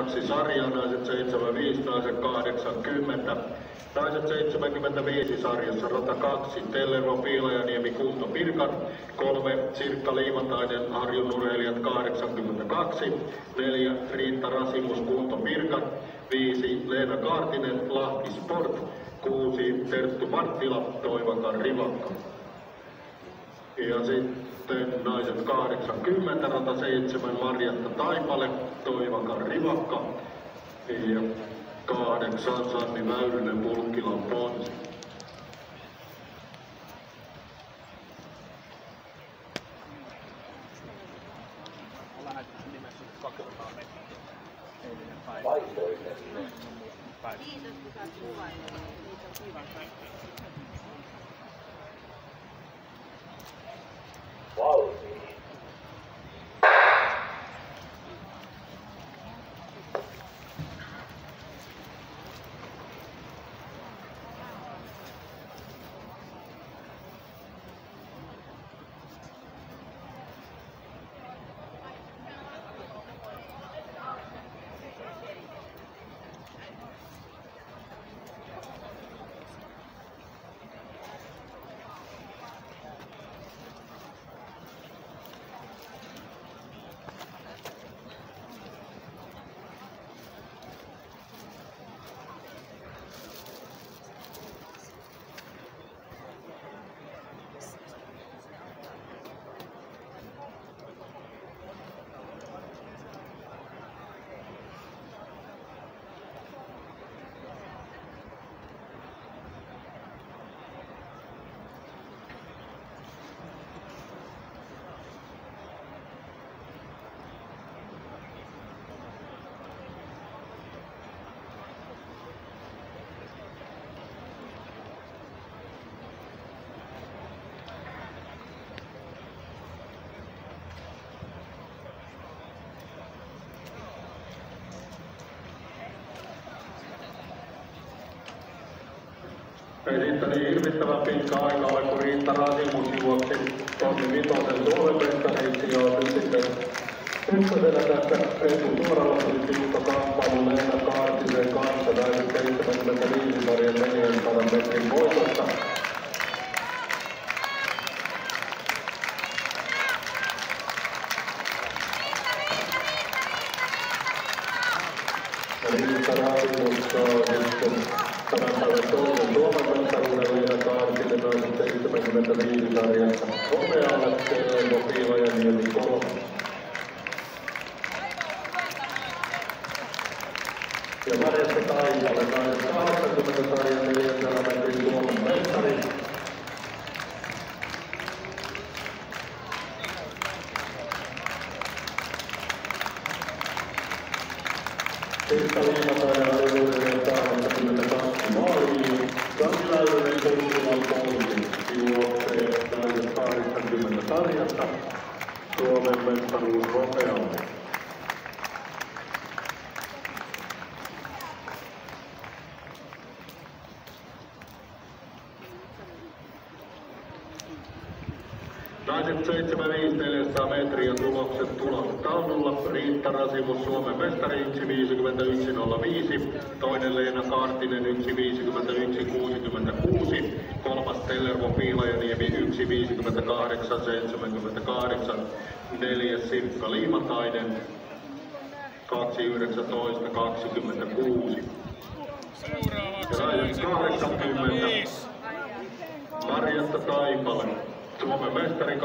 2 sarjaa, naiset 75, naiset 80. Naiset 75 sarjassa rata 2, Tellervo Piilajaniemi Kunto Pirkan, 3 Sirkka Liimatainen Harjun urheilijat 82, 4 Riitta Rasimus Kunto Pirkan, 5 Leena Kaartinen Lahti Sport, 6 Terttu Marttila Toivakan Rivakka. Ja sitten naiset 80, rata 7 Marjatta Taipale Toivakan Rivakka ja 8 Sanni Väyrynen Pulkkilan Ponsi. Ei siitä niin hirvittävän pitkä aika ole, kun Riitta Rasimus juoksi tonni vitosen Suomen mestariksi ja nyt sitten ykkösenä tässä etusuoralla tuli tiukka kamppailu Leena Kaartisen kanssa naiset 75 sarjan 400 metrin voitosta. Riitta Rasimus saa sitten tämän päivän toisen Suomen mestaruuden Leena Kaartinen naiset 75 sarjassa. Hopealle Tellervo Piilajaniemi 3. Ja Marjatta Taipale naiset 80 sarjan 400 metrin Suomen mestari. Sirkka Liimatainen Harjun urheilijat 82 maaliin. Sanni Väyrynen Pulkkilan Ponsi juoksee naiset 80 sarjassa. Suomen mestaruus hopealle. Naiset 75 400 metriä tulokset tulostaululla. Riitta Rasimus Suomen mestari 1.51.05, toinen Leena Kaartinen 1.51.66, kolmas Tellervo Piilajaniemi 1.58.78, neljäs Sirkka Liimatainen 2.19.26. Ja naiset 80 Marjatta Taipale. Suomen mestari 2.05.95,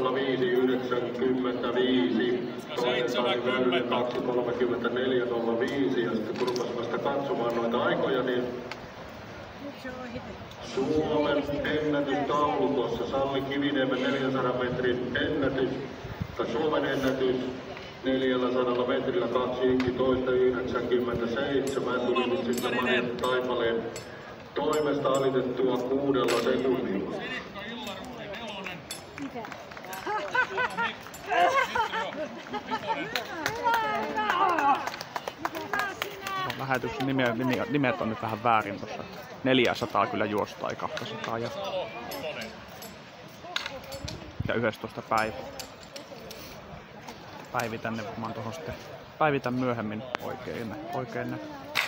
toinen Sanni Väyrynen 2.34.05 ja sitten kun rupasi vasta katsomaan noita aikoja, niin Suomen ennätystaulukossa Salli Kiviniemen 400 metrin ennätys, tai Suomen ennätys 400 metrillä 2.11.97 tuli nyt sitten Marjatta Taipaleen toimesta alitettua 6 sekunnilla. Lähetyksen nimet on nyt vähän väärin tuossa. 400 kyllä juostaa, ei 200 ja 11 päivä. Päivitän ne varmaan tuohon sitten päivitän myöhemmin oikein ne.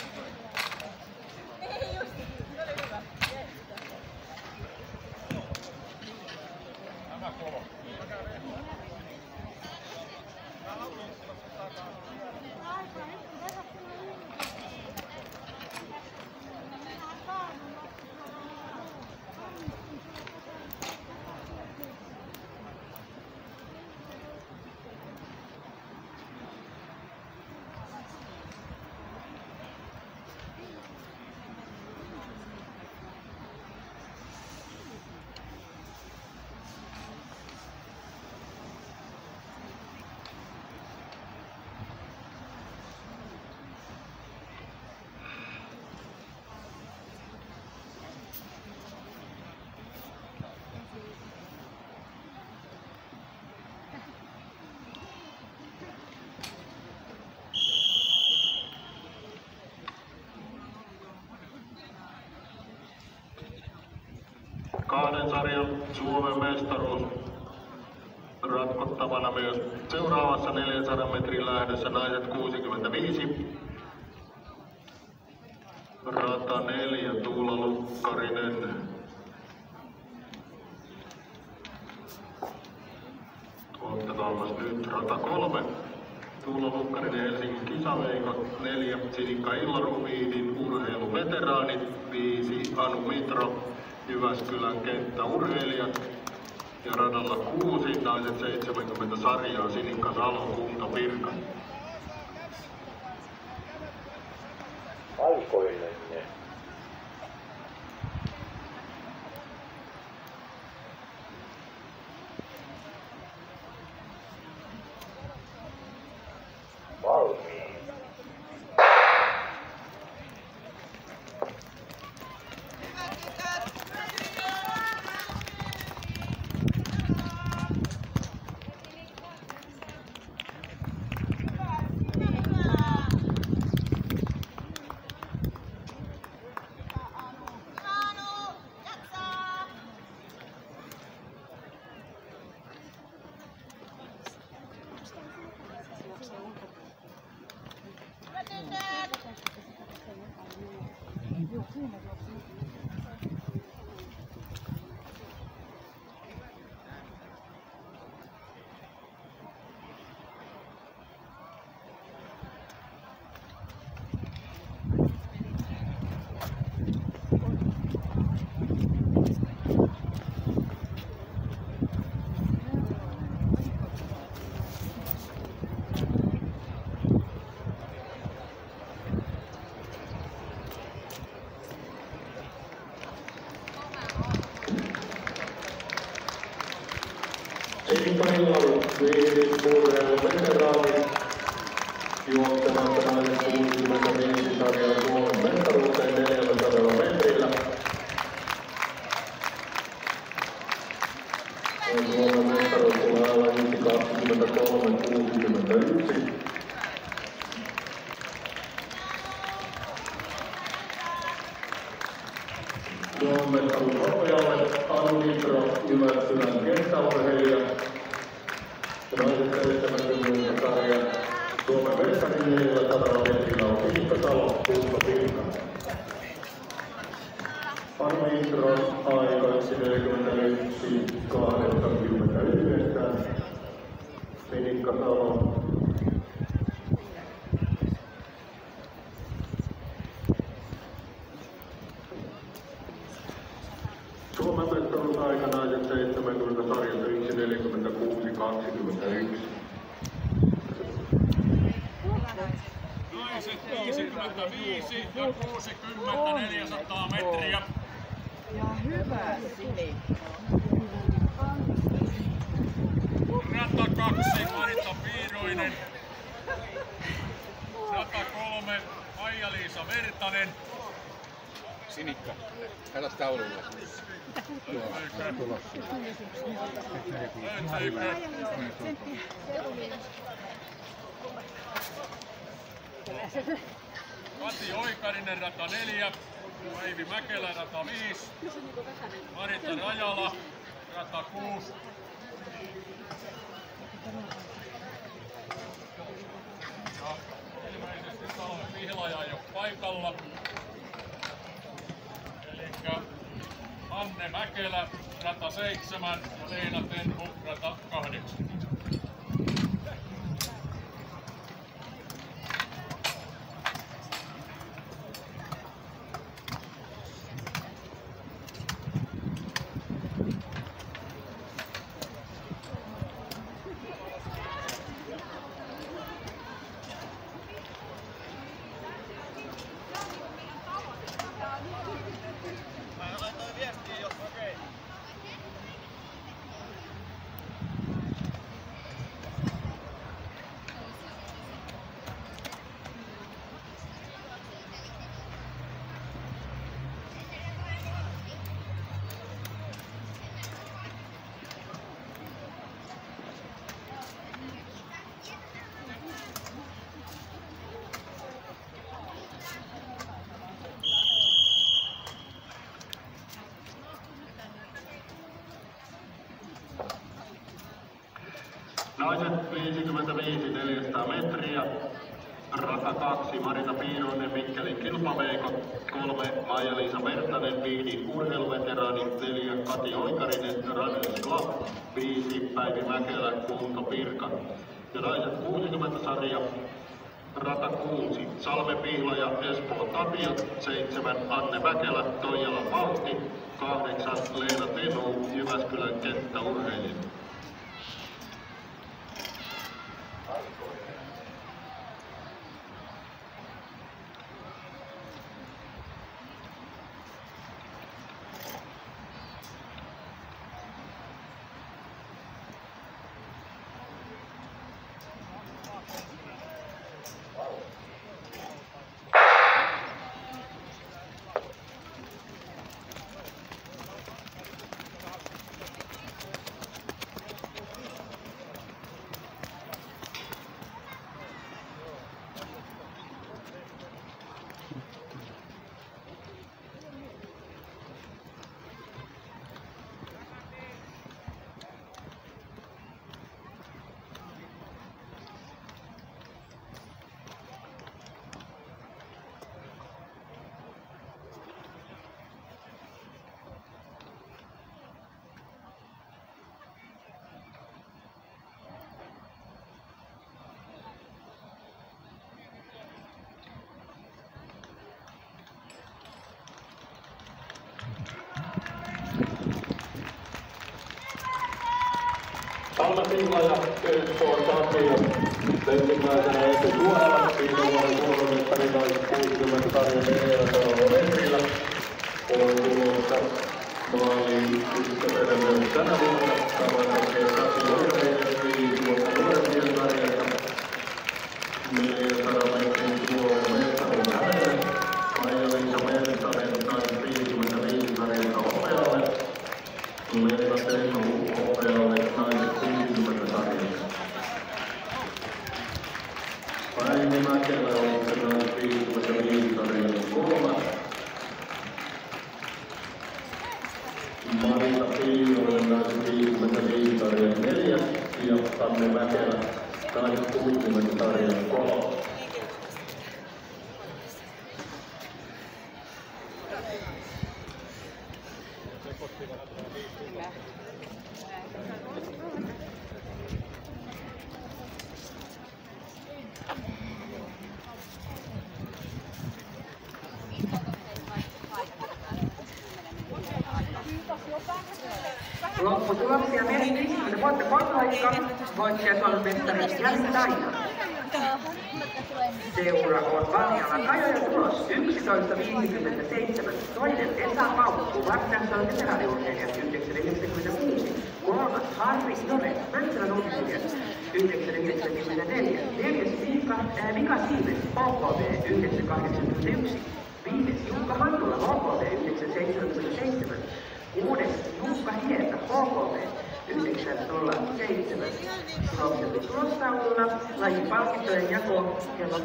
Kahden sarjan Suomen mestaruus ratkottavana myös seuraavassa 400 metrin lähdössä naiset 65. Rata 4 Tuula Lukkarinen. Ottakaapas nyt rata 3. Tuula Lukkarinen Helsingin kisaveikot. 4 Sinikka Illaruviidin urheiluveteraanit. 5 Anu Mitro Jyväskylän kenttäurheilijat ja radalla 6 naiset 70 sarjaa Sinikka Salo Kunta Pirkan. Aikoinen. Valmiin. Sinikka Illaruviidin urheiluveteraanit juoksemassa naiset 65 sarjaa Suomen mestaruuteen 400 metrillä. Suomen mestaruus tulee olla 23.61. Suomen mestaruushoitajalle Anu Mitro Jyväskylän kenttäurheilija. Naiset 70 sarja Suomen mestarin 400 metrillä on Sinikka Salo Kunta Pirkan. Anu Mitron aika 41.89. Sinikka Salo Suomen mestaruusaika naiset 70 sarjassa 1.46.21. Naiset 55 ja 60 400 metriä. Ja hyvä Sinikka. Rata 2 Marita Piiroinen. Rata 3 Maija-Liisa Vertanen. Sinikka, kato taululla. Kati Oikarinen rata 4, Päivi Mäkelä rata 5, Marita Rajala rata 6. Ja paikalla. Elikkä Anne Mäkelä, rata 7 ja Leena Tenho, rata 8. Naiset 55 400 metriä. Rata 2 Marita Piiroinen, Mikkelin kilpaveikot. 3 Maija-Liisa Mertanen, Vihdin urheiluveteraani. 4 Kati Oikarinen, Runners Club. 5 Päivi Mäkelä, Kunto Pirkan. Ja naiset 60 sarja. Rata 6 Salme Pihla ja Espoo Tapio. 7 Anne Mäkelä, Toijala Valtti. 8 Leena Tenu, Jyväskylän kenttäurheilija. Salme Pihla ja Espoo Tapio. Ensimmäisenä etusuoralla. Siinä vuoden suomenmestari naiset 60 sarjan 400 metrillä. On tulossa maaliin ystävämme tänä vuonna. Samoin kokee Kati Oikarinen 5 vuotta nuorempien sarjassa. 400 metrin suomenmestari hänelle. Maija-Liisa Mertanen naiset 55 sarjassa hopealle. Leena Tenho hopealle naiset 60 sarjassa. Päivi Mäkelä on se naiset 55 sarjassa 3. Marita Piiroinen naiset 55 sarjassa 4. Ja Anne Mäkelä naiset 60 sarjassa 3. Lopputuloksia miesten 50 vuotta kotoaika, voittaja suomenmestari Jani Taino. Seura on Valjalan Kajo ja tulos 11.57. Toinen Esa Paukku, Varsinais-Suomen veteraaniurheilija 9.96. Kolmas Harri Jore, Mäntsälän urheilija 9.94. Neljäs Mika Siimes, OKV 9.81. Viides Jukka Mantula, OKV 9.77. Kuudes Jukka Hieta, OKV 9.07. Tulokset tulostaululla, lajin palkintojen jako kello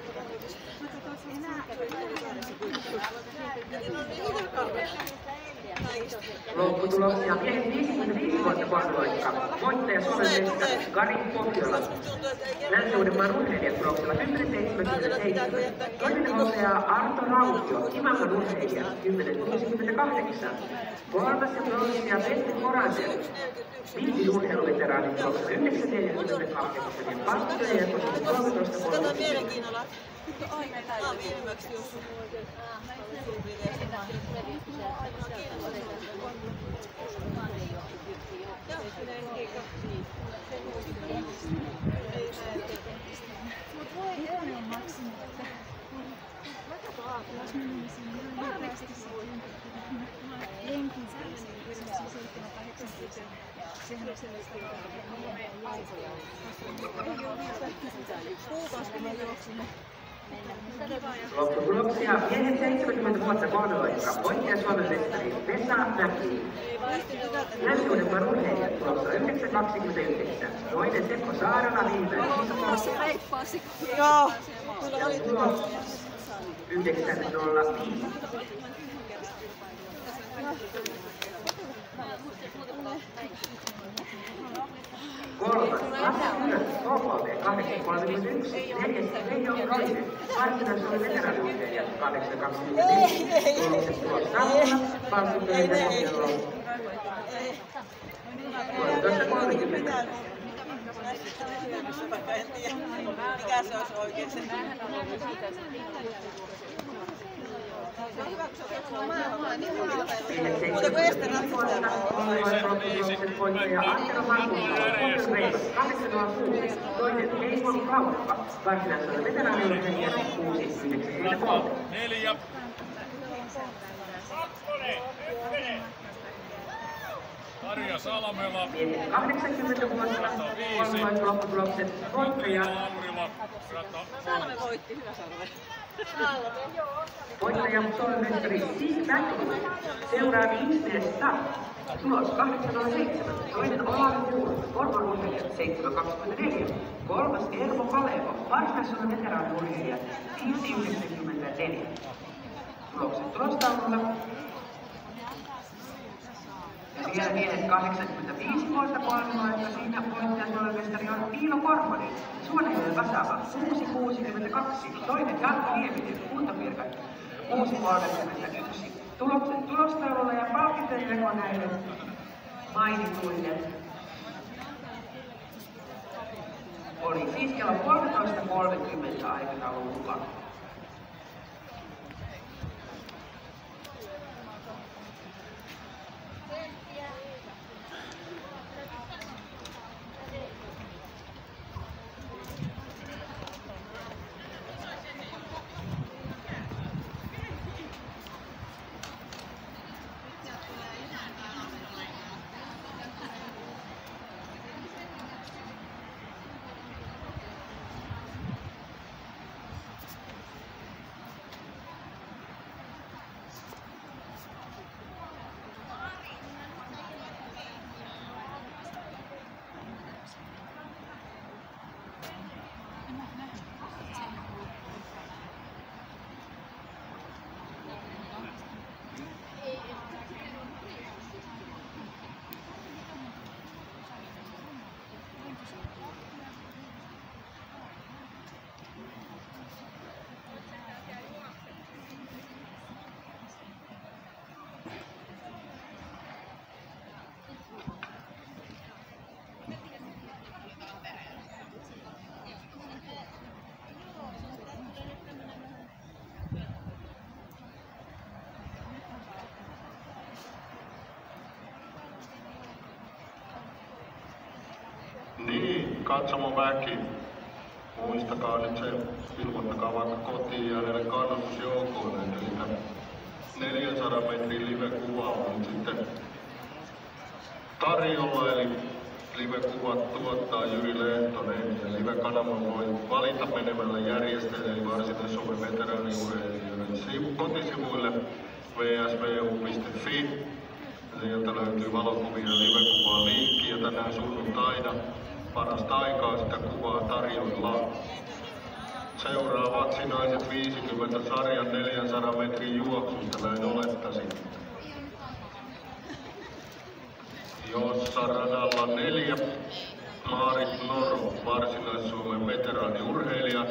13.30. Lopputuloksia miehet 55 vuotta pahnoikka. Voittaja Suomen mestari Kari Pohjola. Länsi-Uudenmaan urheilijat tuloksella 10.77. Toinen nousee Arto Rautio, Imaman urheilija 10.68. Kolmas ja pronssia Petti Moranen. Viisi urheiluveteraanit tuloksella 9.48 ja Pattoja ja 13.30. Viimeksi jos Lopputuloksia miehet 70 vuotta pahnoikka. Voittaja Suomen mestari Vesa Mäki. Länsi-Uudenmaan urheilijat tuloksella 9.29. Toinen Seppo Saarala viimeinen. Joo. Ja tulos 9.05. Kolmas Lasse Ylös, KKV 831, neljäs Reijo Roinen, Varsinais-Suomen veteraaniurheilija 825, kolmokset tulos Samula, palkintojen ja ohjelma 13.30. Mikä se olisi oikein se? Mutta kun Esteran puolella lopputulokset voittaja Antero Markkuala, Pohjois Reipas 806, toinen Heikon Kauppa, Varsinais-Suomen veteraaniurheilija 693. 4. Tarja Salamela. 80 vuotta kolmoit lopputulokset voittaja. Salme voitti, hyvä Salme. Voittaja Suomen mestari Stig Backlund. Seuraa 5 miestä. Tulos 807. Toinen Olavi Kuul, Porvon urheilijat 7.24. Kolmas Ervo Kalevo, Varsinais-Suomen veteraaniurheilijat 5.94. Tulokset tulostaululla. Ja vielä miehet 85 vuotta kolmoita. Siinä voittaja Suomen mestari on Niilo Korhonen. Suonenjoen vastaava 6.62. Toinen Jarkko Nieminen, Kuntopirkat 6.31. Tulokset tulostaululla ja palkintojen jako näille mainituille oli siis kello 13.30 aikataulun mukaan. Niin, katsomoväki. Muistakaa nyt se, ilmoittakaa vaikka kotiin ja näille kannatusjoukoille, eli 400 metrin live-kuva on nyt sitten tarjolla, eli live-kuvat tuottaa Jyri Lehtonen ja live-kanavan voi valita menemällä järjestäjille eli Varsinais-Suomen veteraaniurheilijoiden kotisivuille vsvu.fi. Sieltä löytyy valokuvia ja live-kuvaa linkki ja tänään sunnuntaina parasta aikaa sitä kuvaa tarjolla. Seuraa vaksinaiset 50 sarjan 400 metrin juoksusta, näin olettaisin. jossa radalla 4 Maarit Noro, Varsinais-Suomen veteraaniurheilija.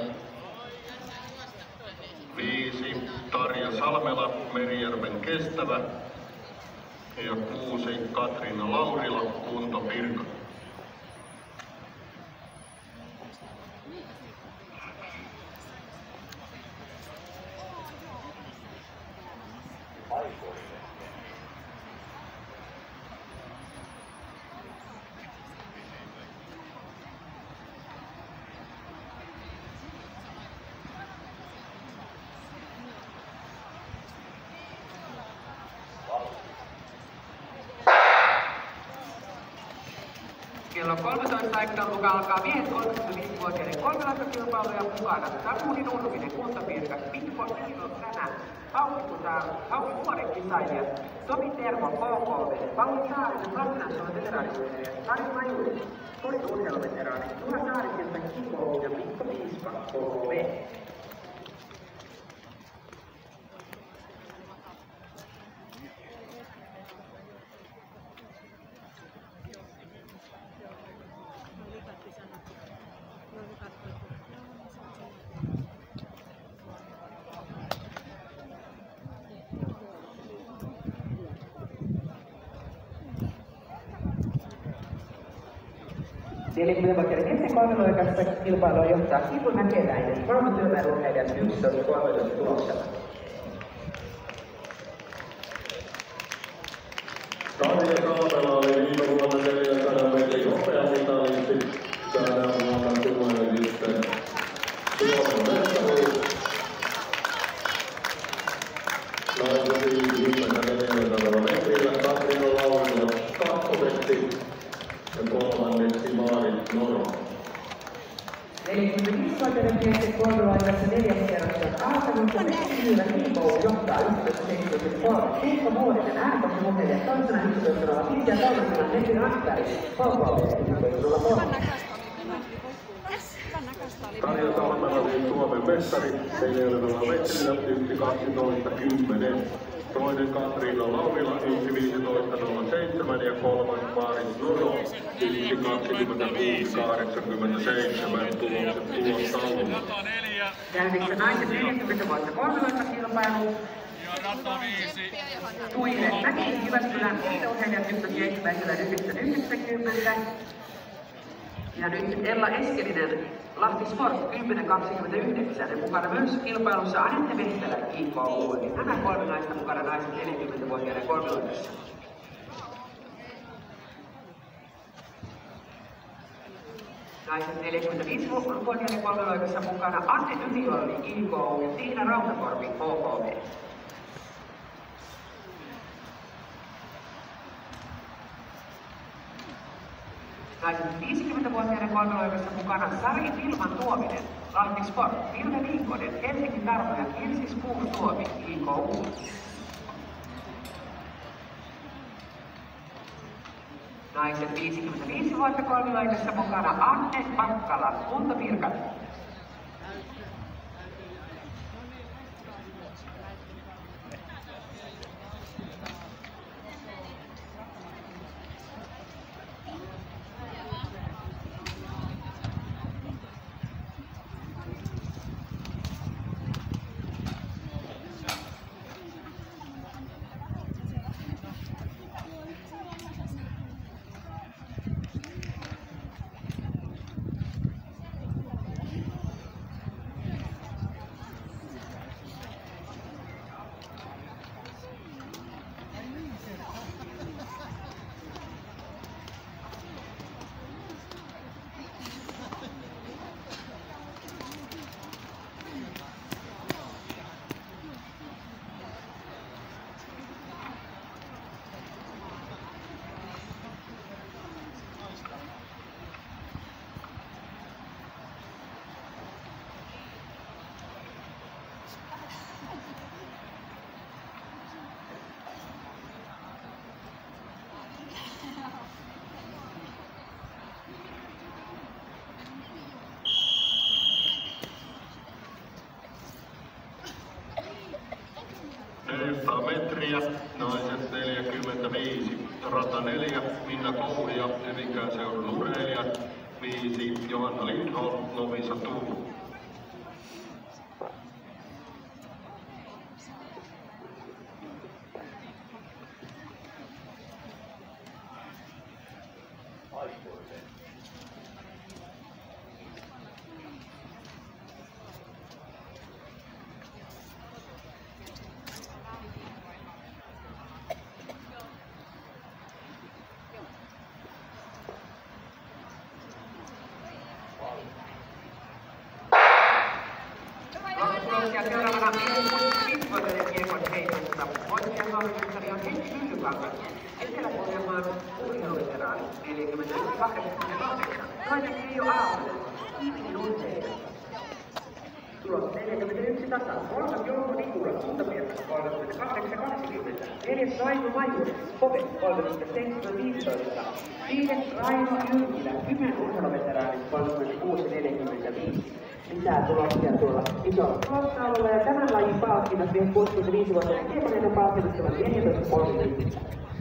5 Tarja Salmela, Merijärven kestävä. Ja 6 Katriina Laurila, kuntopirka. Kello 13 aikataulun mukaan alkaa miehet 35-vuotiaiden kolmilaitokilpailuja mukana Samuli Nurminen, kuntopirka, Mikko Niilo Ränä, Hauki Vuoren kisailija, Tomi Tervo, KKV, Pauli Saarinen, Varsinais-Suomen veteraaniurheilija, Sari Majuri, Porin urheiluveteraani, Juha Saarisilta, Kimmo ja Mikko Piispa, KKV. Vuotiaiden miesten kolmiloikassa kilpailua johtaa Sivu Mäkeläinen, maailman työväenurheilijan 11.13 tuloksella. Tarja Salmela oli viime vuonna 400 metrin hopeamitalisti. Tänä vuonna tulee sitten Suomen mestaruus. Naisen 54 metrillä Katriina Laurila kakkoseksi ja kolmanneksi Maarit Noro. 45-vuotiaiden miesten kolmiloikassa 4. kerroksen alkanut ja Mekkiylä Kimmo johtaa 11.73. Mikko Muorinen äänekosurheilija toisena 11.05 ja kolmantena Mekki Raskari, KKV 11.03. Tarja Salmela oli Suomen mestari 400 metrillä 1.12.10. Toinen Katriina Laurila 1.15.07 ja kolmas Maarit Noro 1.26.87 tulostaululla. Käynnissä naisen 40 vuotta kolmiloikka kilpailu. Tuile Mäki Jyväskylän urheilijat ykkösi ensimmäisellä 9.90. Ja nyt Ella Eskelinen Lahti Sport 10.29 ja mukana myös kilpailussa Anette Vehtelä IKU. Nämä 3 naista mukana naisen 40-vuotiaiden kolmiloikassa. Naisen 45-vuotiaiden kolmiloikassa mukana Anne Yliolli IKU ja Tiina Rautakorpi KKV. Naisen 50-vuotiaiden kolmiloikassa mukana Sari Vilman Tuominen, Lahti Sport, Vilme Viikkonen, Helsingin Tarmo ja Kirsi Skuus Tuomi, IKU. Naisen 55 vuotta kolmiloikassa mukana Anne Pakkala, kuntopirka. metriä, naiset 45. Rata 4, Minna Kouri ja Hyvinkään seudun urheilijat. 5, Johanna Lindholm, Lovisa Tuu. Ja seuraavana Pitvoinen kiekon heitossa. Voittajan maailmanmestari on Heikki Myllykangas. Etelä-Pohjanmaan urheiluveteraani 41-88. Toinen Keijo Aaltonen, Kiimin urheilija. Tulos 41 tasa. Kolmas Jouko Nikula, Suuntavirtas 38-20. Neljäs Raimo Majuri, Pove 37-15. Viides Raimo Jyrkilä, Kymen urheiluveteraani 36-45. Lisää tuloksia tuolla isolla tulostaululla ja tämän lajin palkinnot vielä 65-vuotiaiden kiekoneiden palkinnot ovat 14.30.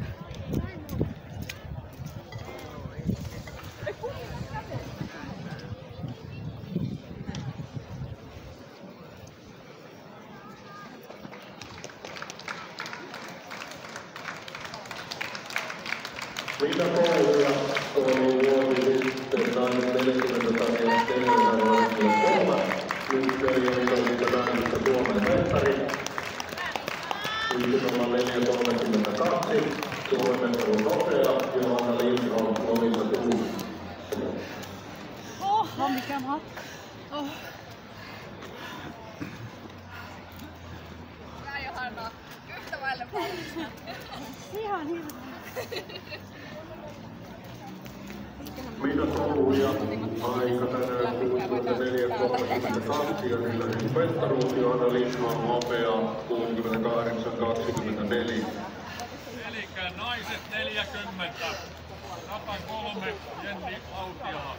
Minna Kouluja oli vuosi sitten nainen 40 kolmas. Nyt Pelijoissa oli tänäänistä Suomen mestari. Ykkösellä 4.32. Suomen mestaruus nopea. Johanna Lindholm, Lovisa Tuu. Oho, mikä matka. Oh. Hyvä Johanna. Yhtä vaille paljon. Ihan hyvä. Minna Kouluja aika tänään 64.32 ja sillä mestaruus Johanna Lindholm nopea 68.24. Elikkä naiset 40, rata 3, Jenni Autiala.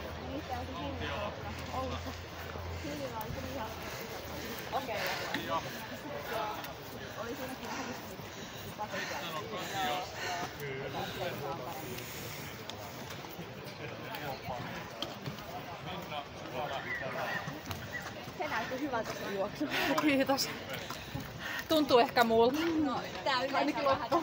Okei. Ja Oli siinäkin vähän se näytti hyvältä se juoksu. Kiitos. Tuntuu ehkä multa. Ainakin loppu.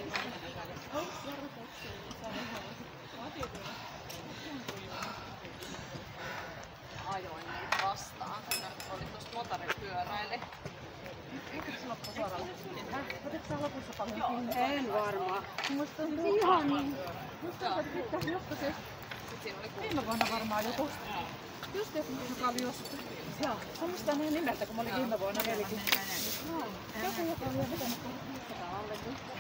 Ajoin niitä vastaan. Oli tuossa motoripyöräille. Eikö se loppu suoraan? Otatko sä lopussa paljon kiinni? En varmaan. Musta on ihan niin. Musta on, että joskus se viime vuonna varmaan joku. Just joka oli joskus. Joo. Mä muistan ne nimeltä, kun mä olin viime vuonna vieläkin. Joku, joka oli jo vetänyt 500 alle.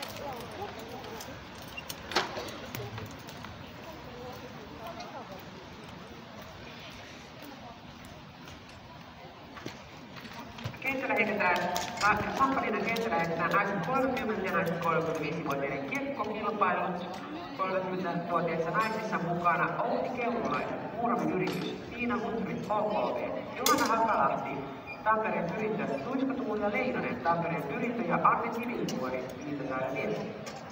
Kentällä heitetään, Sampalinen kentällä heitetään naiset 30 ja naiset 35-vuotiaiden kiekkokilpailut. 30-vuotiaissa naisissa mukana Outi Keululainen, Muuramen yritys, Tiina Hutri, OKV, Johanna Hakalahti, Tampereen Pyrintö, Tuiska-Tuulia Leinonen, Tampereen Pyrintö ja Arne Sivilvuori, Viitasaaren Viesti.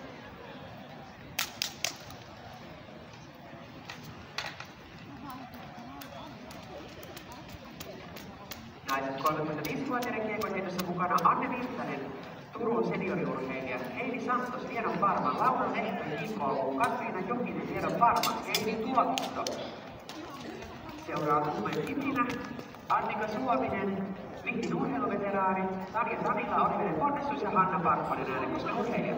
Naiset 35-vuotiaiden kiekonheitossa mukana Anne Virtanen, Turun senioriurheilija, Heidi Santos, Tiedon Varma, Laura Lehto, J.K. Katriina Jokinen, Tiedon Varma, Heidi Tuokisto. Seuraa Tuumen Kipinä, Annika Suominen, Vihdin urheiluveteraani, Tarja Tanila, Olivinen Ponnessus ja Hanna Parkkonen, Äänekosken urheilija.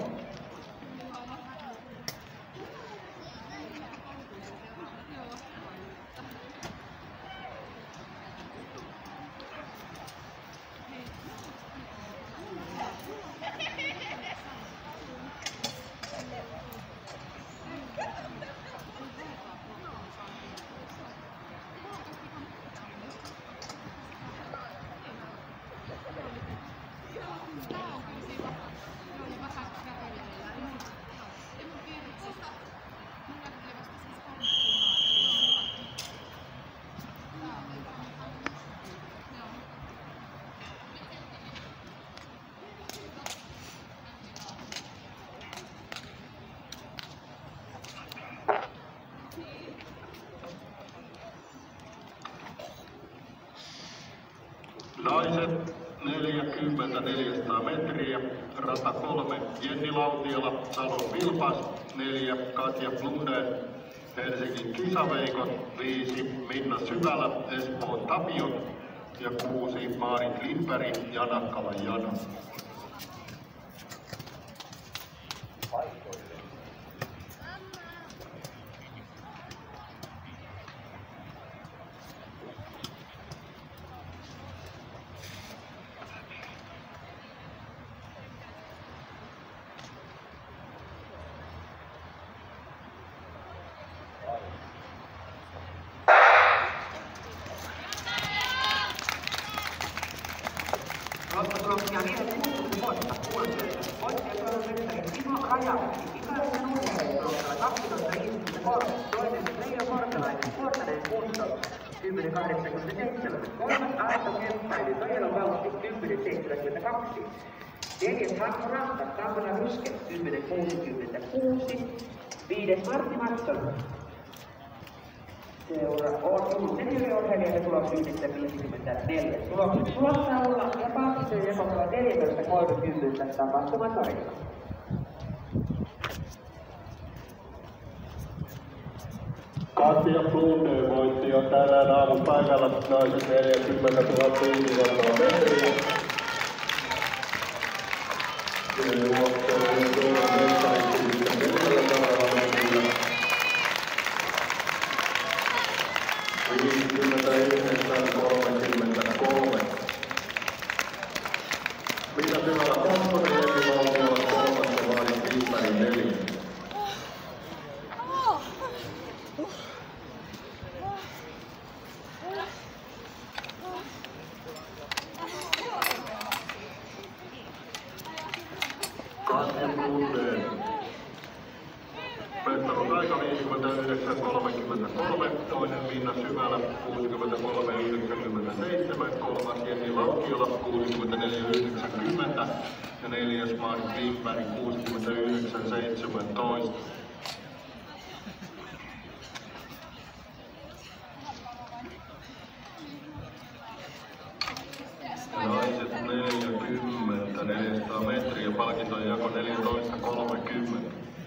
Naiset 40 400 metriä, rata 3, Jenni Lautiola, Salon Vilpas, 4, Katja Blundén, Helsingin Kisaveikot, 5, Minna Syvälä, Espoon Tapiot ja 6, Maarit Lindberg, Janakkala Jana. Lopputuloksia vielä 60 vuotta puolueelle. Voittaja Suomen Timo Rajamäki, Ikaisen urheilutuloksella 12.53, toinen Leija Kortelainen, Kuortaneen kunto 10.87, kolmas Arto Kemppainen, Tojala Valtti 10.72, neljäs Hannu Ranta, Kampana Ruske 10.66, viides Martti Mattsson. Seura on tullut senioriurheilijoiden tulos 9.54. Tulokset tulostaululla ja palkintojen jakolla 14.30 tapahtumatorilla. Katja Blundén voitti jo tänään aamupäivällä naiset 40 500 metriä. Minna Syvälä kakkonen, Jenni Lautiola kolmas ja Maarit Lindberg 4. Katja Blundén. Mestaruusaika 59.33, toinen Minna Syvälä 63.97, kolmas Jenni Lautiola 64.90 ja neljäs Maarit Lindberg 69.17. Naiset 40 400 metriä, palkintojen jako 14.30.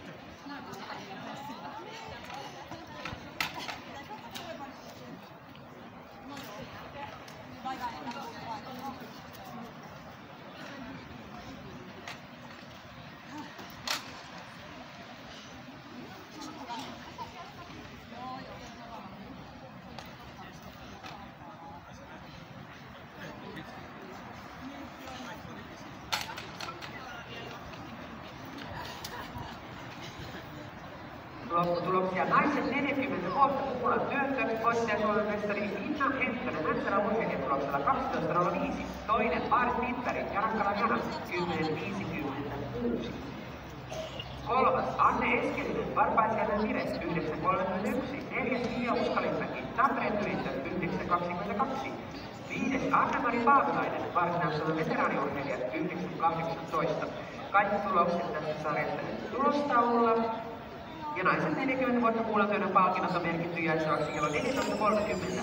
Lopputuloksia naiset 40 vuotta Kuulan työntö, voittaja Suomen mestari Minna Henttonen Mäntsälän urheilijatuloksella 12.05, toinen Maarit Lindberg, Janakkala Jana 10.56. Kolmas Anne Eskelinen, Varpaisjärven Sires 9.31, neljäs Mia Uskalinmäki, Tampereen Ylintö 9.22, viides Anna-Mari Paavilainen, Varsinais-Suomen veteraaniurheilijat 9.18. Kaikki tulokset tästä sarjasta tulostaululla. Ja naiset 40 vuotta kuulantyönä palkinnot on merkitty jaettavaksi kello 14.30.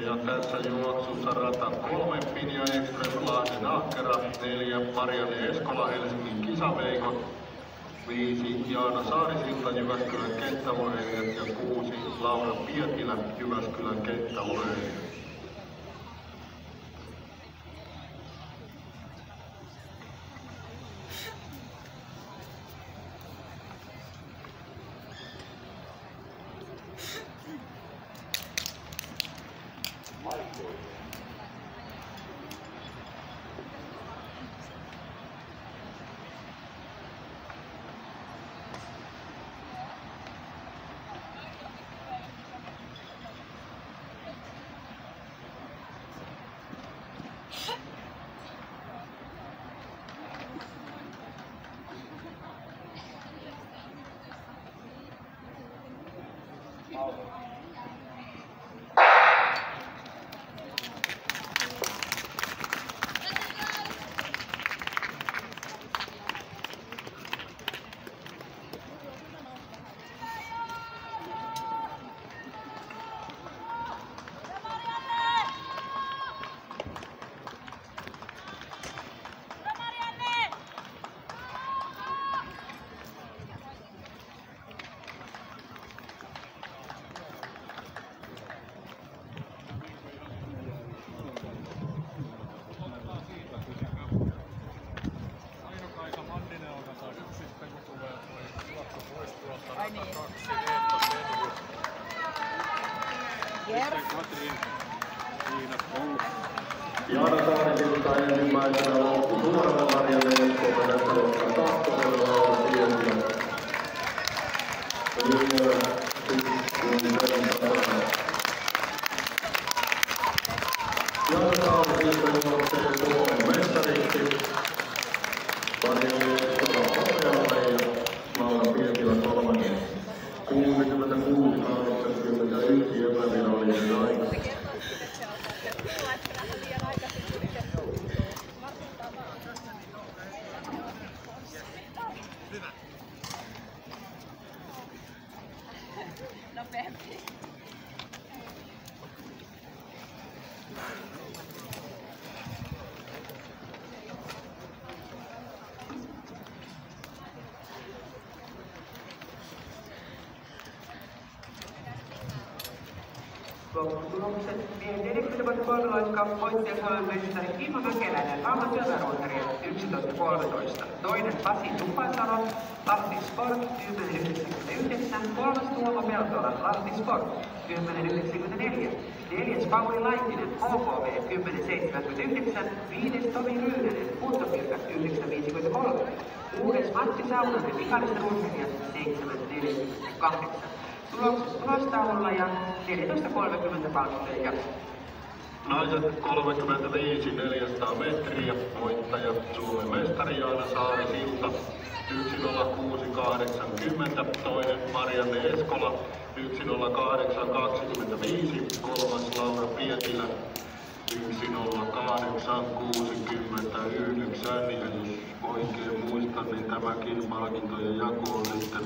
Ja tässä juoksussa rata 3 Pinja Express Lahden Ahkera, 4 Marianne Eskola Helsingin Kisaveikot, 5 Jaana Saarisilta Jyväskylän kenttäurheilijat ja 6 Laura Pietilä Jyväskylän kenttäurheilijat. Jaana Saarisilta ensimmäisenä loppu suorana Marianne Eskola tässä luokkaa kakkosella Laura Pietilä. Jaana Saarisilta juoksee Suomen mestariksi. Marianne Eskola hopealle ja Laura Pietilä kolmanneksi. 66-81 epävirallinen aika. Lopputulokset. Miehen 40 vuotta loikka voitti Suomen mestari Kimmo Mäkeläinen Rauman työväenruotarien 11.13. Toinen Pasi Tupasalo, Lahti Sport 10.99. Kolmas Tuomo Peltola, Lahti Sport 10.94. Neljäs Pauli Laitinen, HKV 10.79. Viides Tomi Ryynänen, Puuttopirkat 9.53. Kuudes Matti Saunanen, Vikalisten urheilijat 7.48. Tulostaululla ja 14.30 palkintoja. Naiset 35 400 metriä, voittaja Suomen mestari Jaana Saarisilta 1.06.80, toinen Marianne Eskola 1.08.25, kolmas Laura Pietilä 1.08.69, ja jos oikein muistan, niin tämäkin palkintojen jako on sitten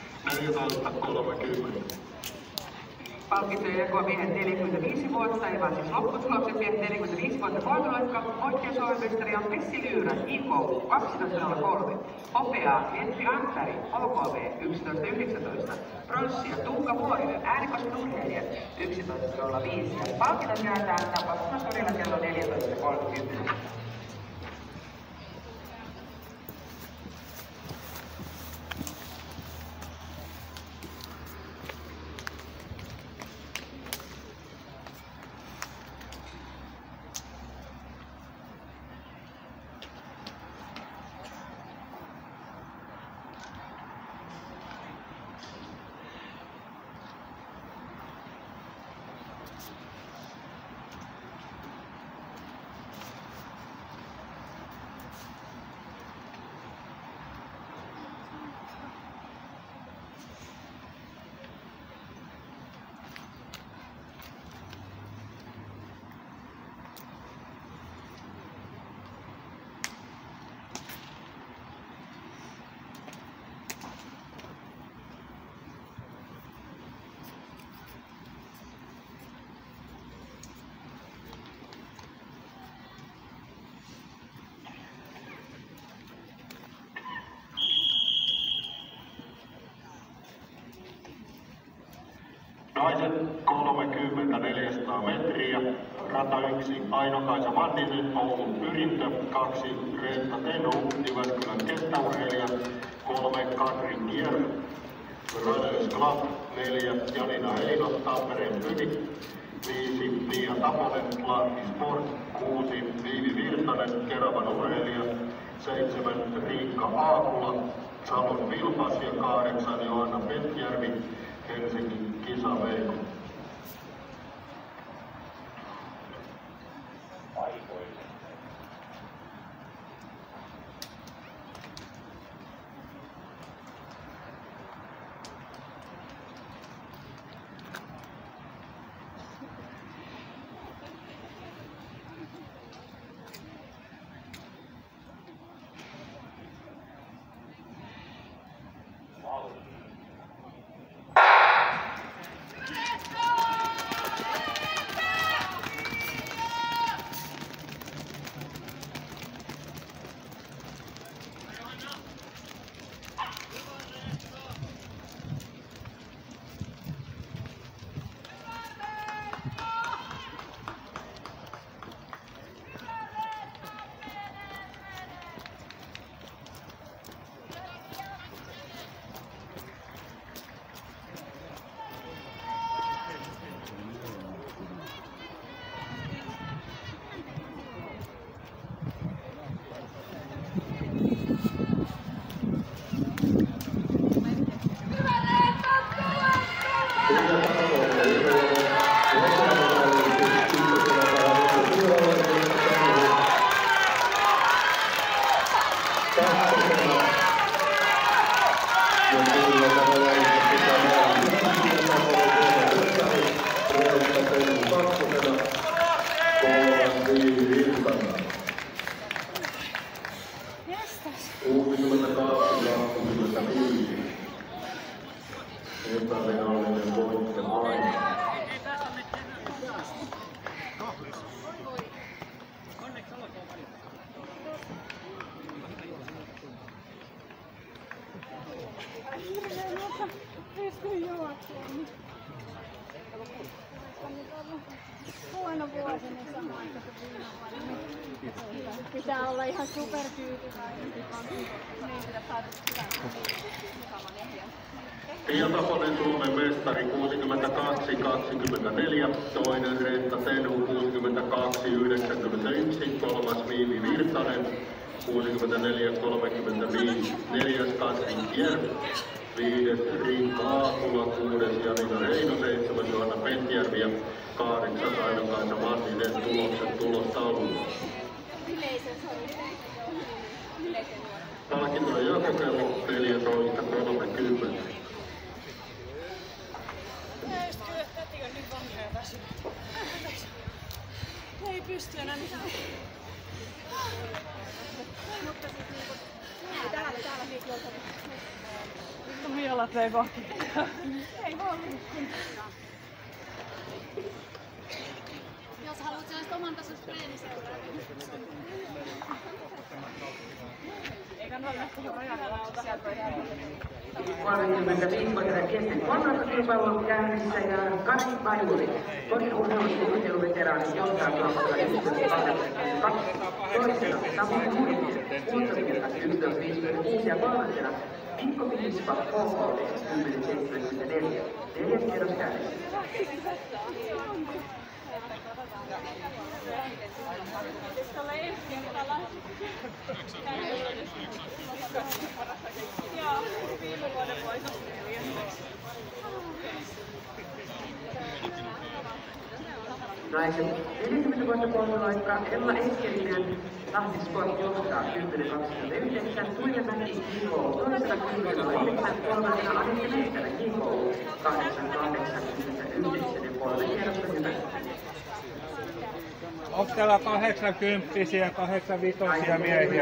14.30. Palkintojen jako miehet 45 vuotta, ja siis lopputulokset miehet 45 vuotta kolmiloikka. Voittaja Suomen mestari on Pessi Lyyrä, IK 12.03. Hopeaa Henri Anttari, HKV 11.19. Pronssia Tuukka Vuorinen, Äänekosken urheilijat 11.05. Palkinnot jaetaan tapahtumatorilla kello 14.30. Naiset 30 400 metriä. Rata 1 Aino-Kaisa Manninen, Oulun Pyrintö. 2 Reetta Tenu, Jyväskylän kenttäurheilija. 3 Katri Kierr, Rönnös Club. 4 Janina Eino, Tampereen Pyni. 5 Mia Taponen, Lahti Sport. 6 Viivi Virtanen, Keravan urheilija. 7 Riikka Aakula, Salon Vilpas ja 8 Johanna Petjärvi, Helsingin kisaveikko. Huono vuosi, niin sama aika kuin viime vuonna. Pitää olla ihan supertyytyväinen. Meidän saada mukavan ehjän. Pia Taponen, Suomen mestari 62-24, toinen Reetta Tenu 62-91, kolmas Viivi Virtanen 64-35, neljäs Katri Kierr, 5 Riikka Aakula, 6 Janina Eino, 7 Johanna Petjärvi ja 8 Aino-Kaisa Manninen. Tulokset tulostaululla. Palkintojen jakokello 14.30. Ei pysty enää mitään. Mutta siis niinku... Täällä siitä jolta... Jalat vei kohti. Ei voi. Jos haluat sellaista oman tasoista treeniseuraa, niin... Eikä noin lähtenyt rajalla sieltä voi jäädä. 35 vuotiaiden miesten konnoissakilpailu käynnissä ja Kari Pajuri, Porin urheiluveteraani johtaa tuloksella 11.82, toisena Samuel Murti, muuttovirta 11.56 ja kolmantena Mikko Pihispa KKV 10.74. Neljäs kierros käynnissä. Joo, viime vuoden voitos 4. Naiset 40 vuotta koululaista Ella Eskelinen, Lahti Sport johtaa 10.29, Tuilemäki J.K. toisella 10.9, kolmantena Anette Mehtälä J.K. 8.89 ja 3 kierrosta hyvästä. Onko täällä 80-vuotiaita, 85-vuotiaita miehiä?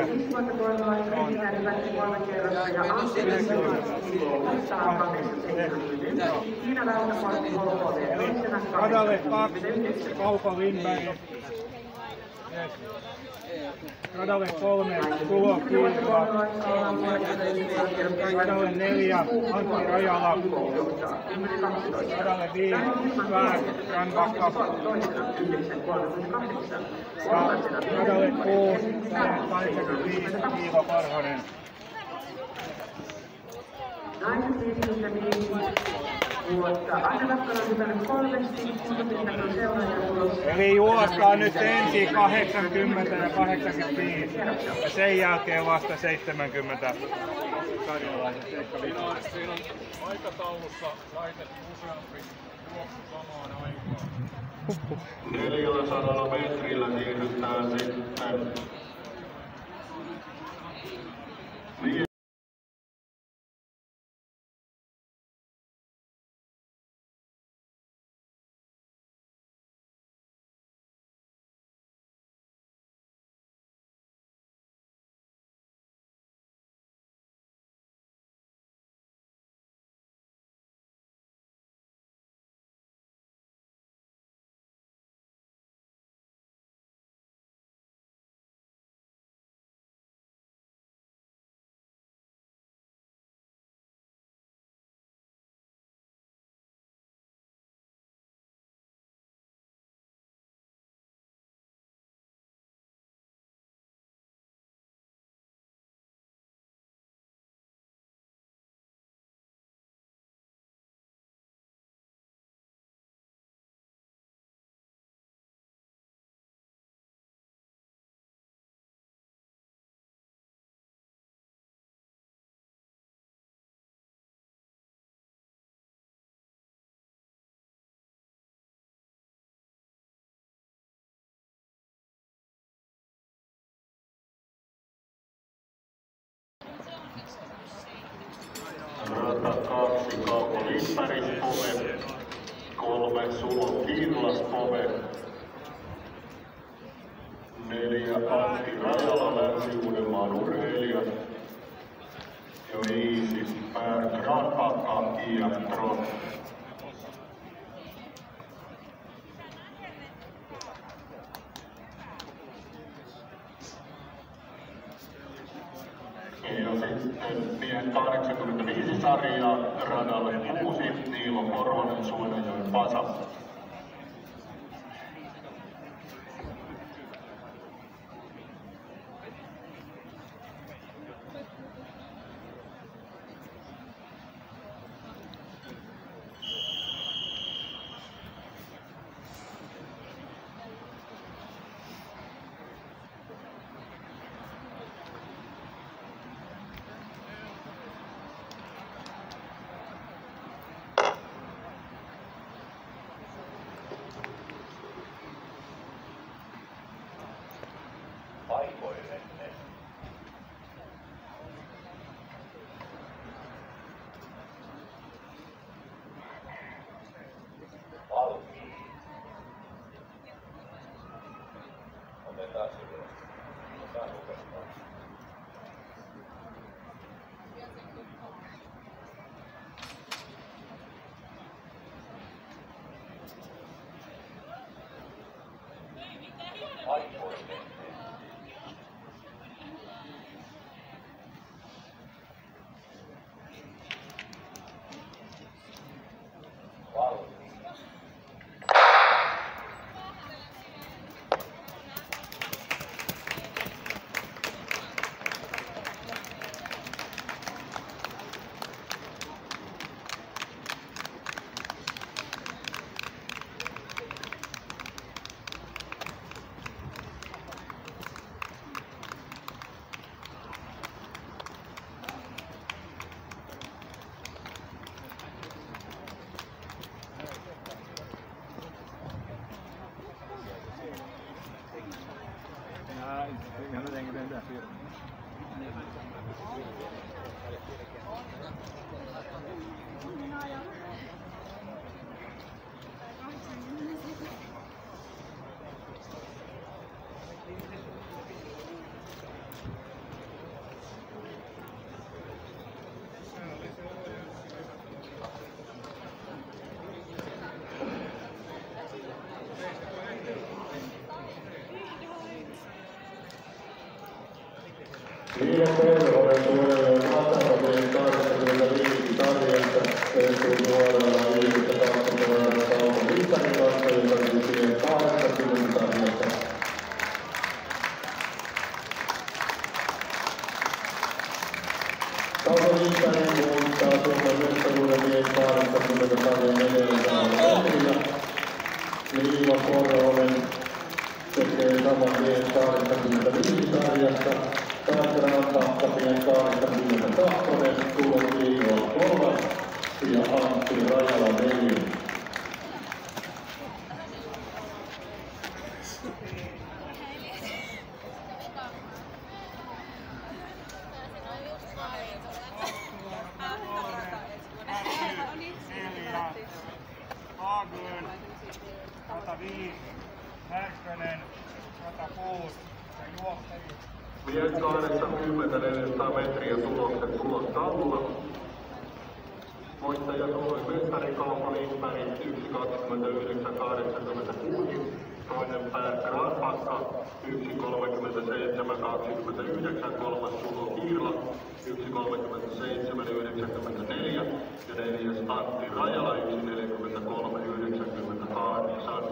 Kadalle 2, Kauko Lindberg. Radalle 3 Tulo Kiilva. Radalle 4 Antti Rajala. Radalle 5 Pää Ranvakka. Ja radalle 6 85 Iivo Parhonen. Eli juostaan nyt ensin 80 ja 85 ja sen jälkeen vasta 70 karjalaiset. Siinä on aikataulussa laitettu useampi juoksu samaan aikaan. 400 metrillä siirrytään sitten Rata 2 Kauko Lindberg Pove, 3 Sulo Kiirulas Pove, 4 Antti Rajala Länsi-Uudenmaan urheilijat ja 5 Per Granbacka IF Trot. Ja sitten miehen 85 sarjaa radalle 6 Niilo Korhonen Suodajoen Pasa. Liiva Korhonen suojelee Maatapateen 85 sarjassa. Tervetuloa nuorella yhdessä 20 Sauko Liittarin kanssa, joka siihen 80 sarjassa. Sauko Liittarin muistaa Suomen mestaruuden mies 80 sarjan edellisellä metriä. Liiva Korhonen tekee saman mies 85 sarjassa. Taas Tappinen 82, Tulo Kiikola 3 ja Antti Rajala 4. Haglund 105, Härkönen 106 ja juokseli. Mies 80 400 metriä tulokset tulostaululla. Voittaja Suomen mestari Kaupo Lindberg 1.29.86. Toinen Pär Granbacka 1.37.29. Kolmas Sulo Kiirla 1.37.94. Ja neljäs Antti Rajala 1.43.98.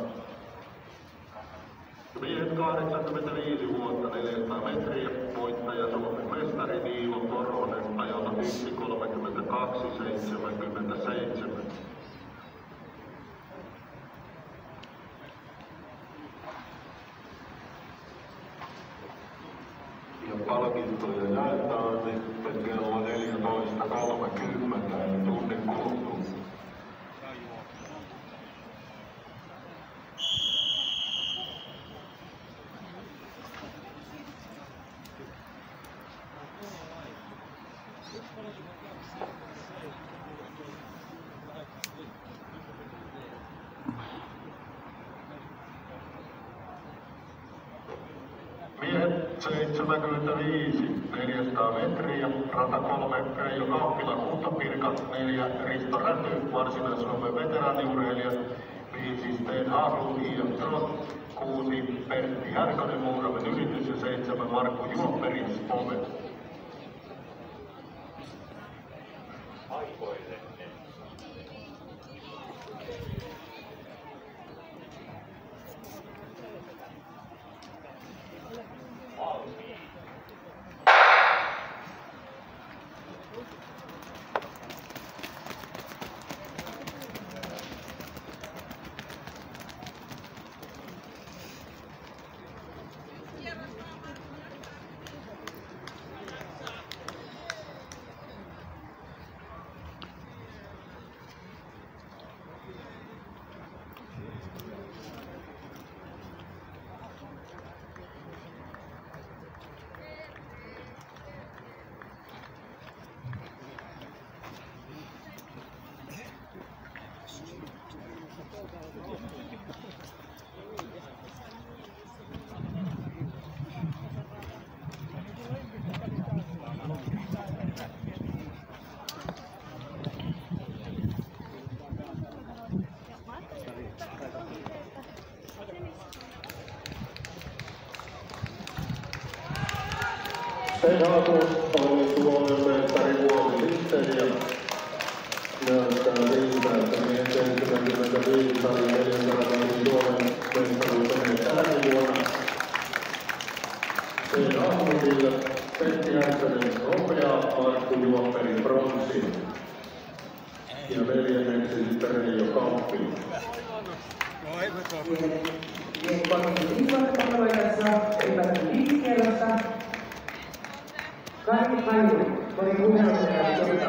Miehet 85 vuotta 400 metriä, voittaja Suomen mestari Niilo Korhonen ajalla 1.32.77. Ja palkintoja jaetaan sitten kello 14.30 tunnin kuluttua. Miehet 75, 400 metriä, rata 3, Reijo Kauppila, Kuuttapirka, 4, Risto Räty, Varsinais-Suomen veteraaniurheilijat, 5, Sten Haglund, IM Trot, 6, Pertti Härkönen, Muuramen yritys ja 7, Markku Juopperi, Spome. Senaatu oli Suomen mestari vuosi sitten ja näyttää siltä, että mies 75 sarjan 400 Suomen mestaruus menee tänä vuonna. Senaatuville Pertti Härkönen hopeaa, Markku Juopperi pronssi ja neljänneksi sitten Reijo Kauppila. Kaikki kaivurit oli numeroisia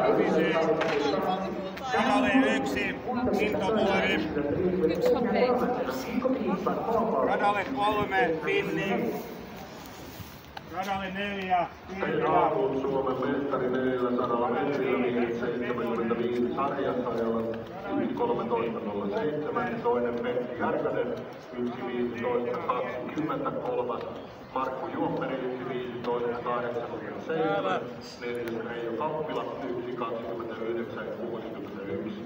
Kanale 1, Intovuori. Kanale 3, Finni. Kanale 4, Kirkila. Suomen mestari 400 metrillä 75 sarjassa ajalla 1.13.07. Toinen Pertti Härkönen 1.15.20. Kolmas Markku Juopperi 1.15.87. Neljäs Reijo Kauppila 1.29.61.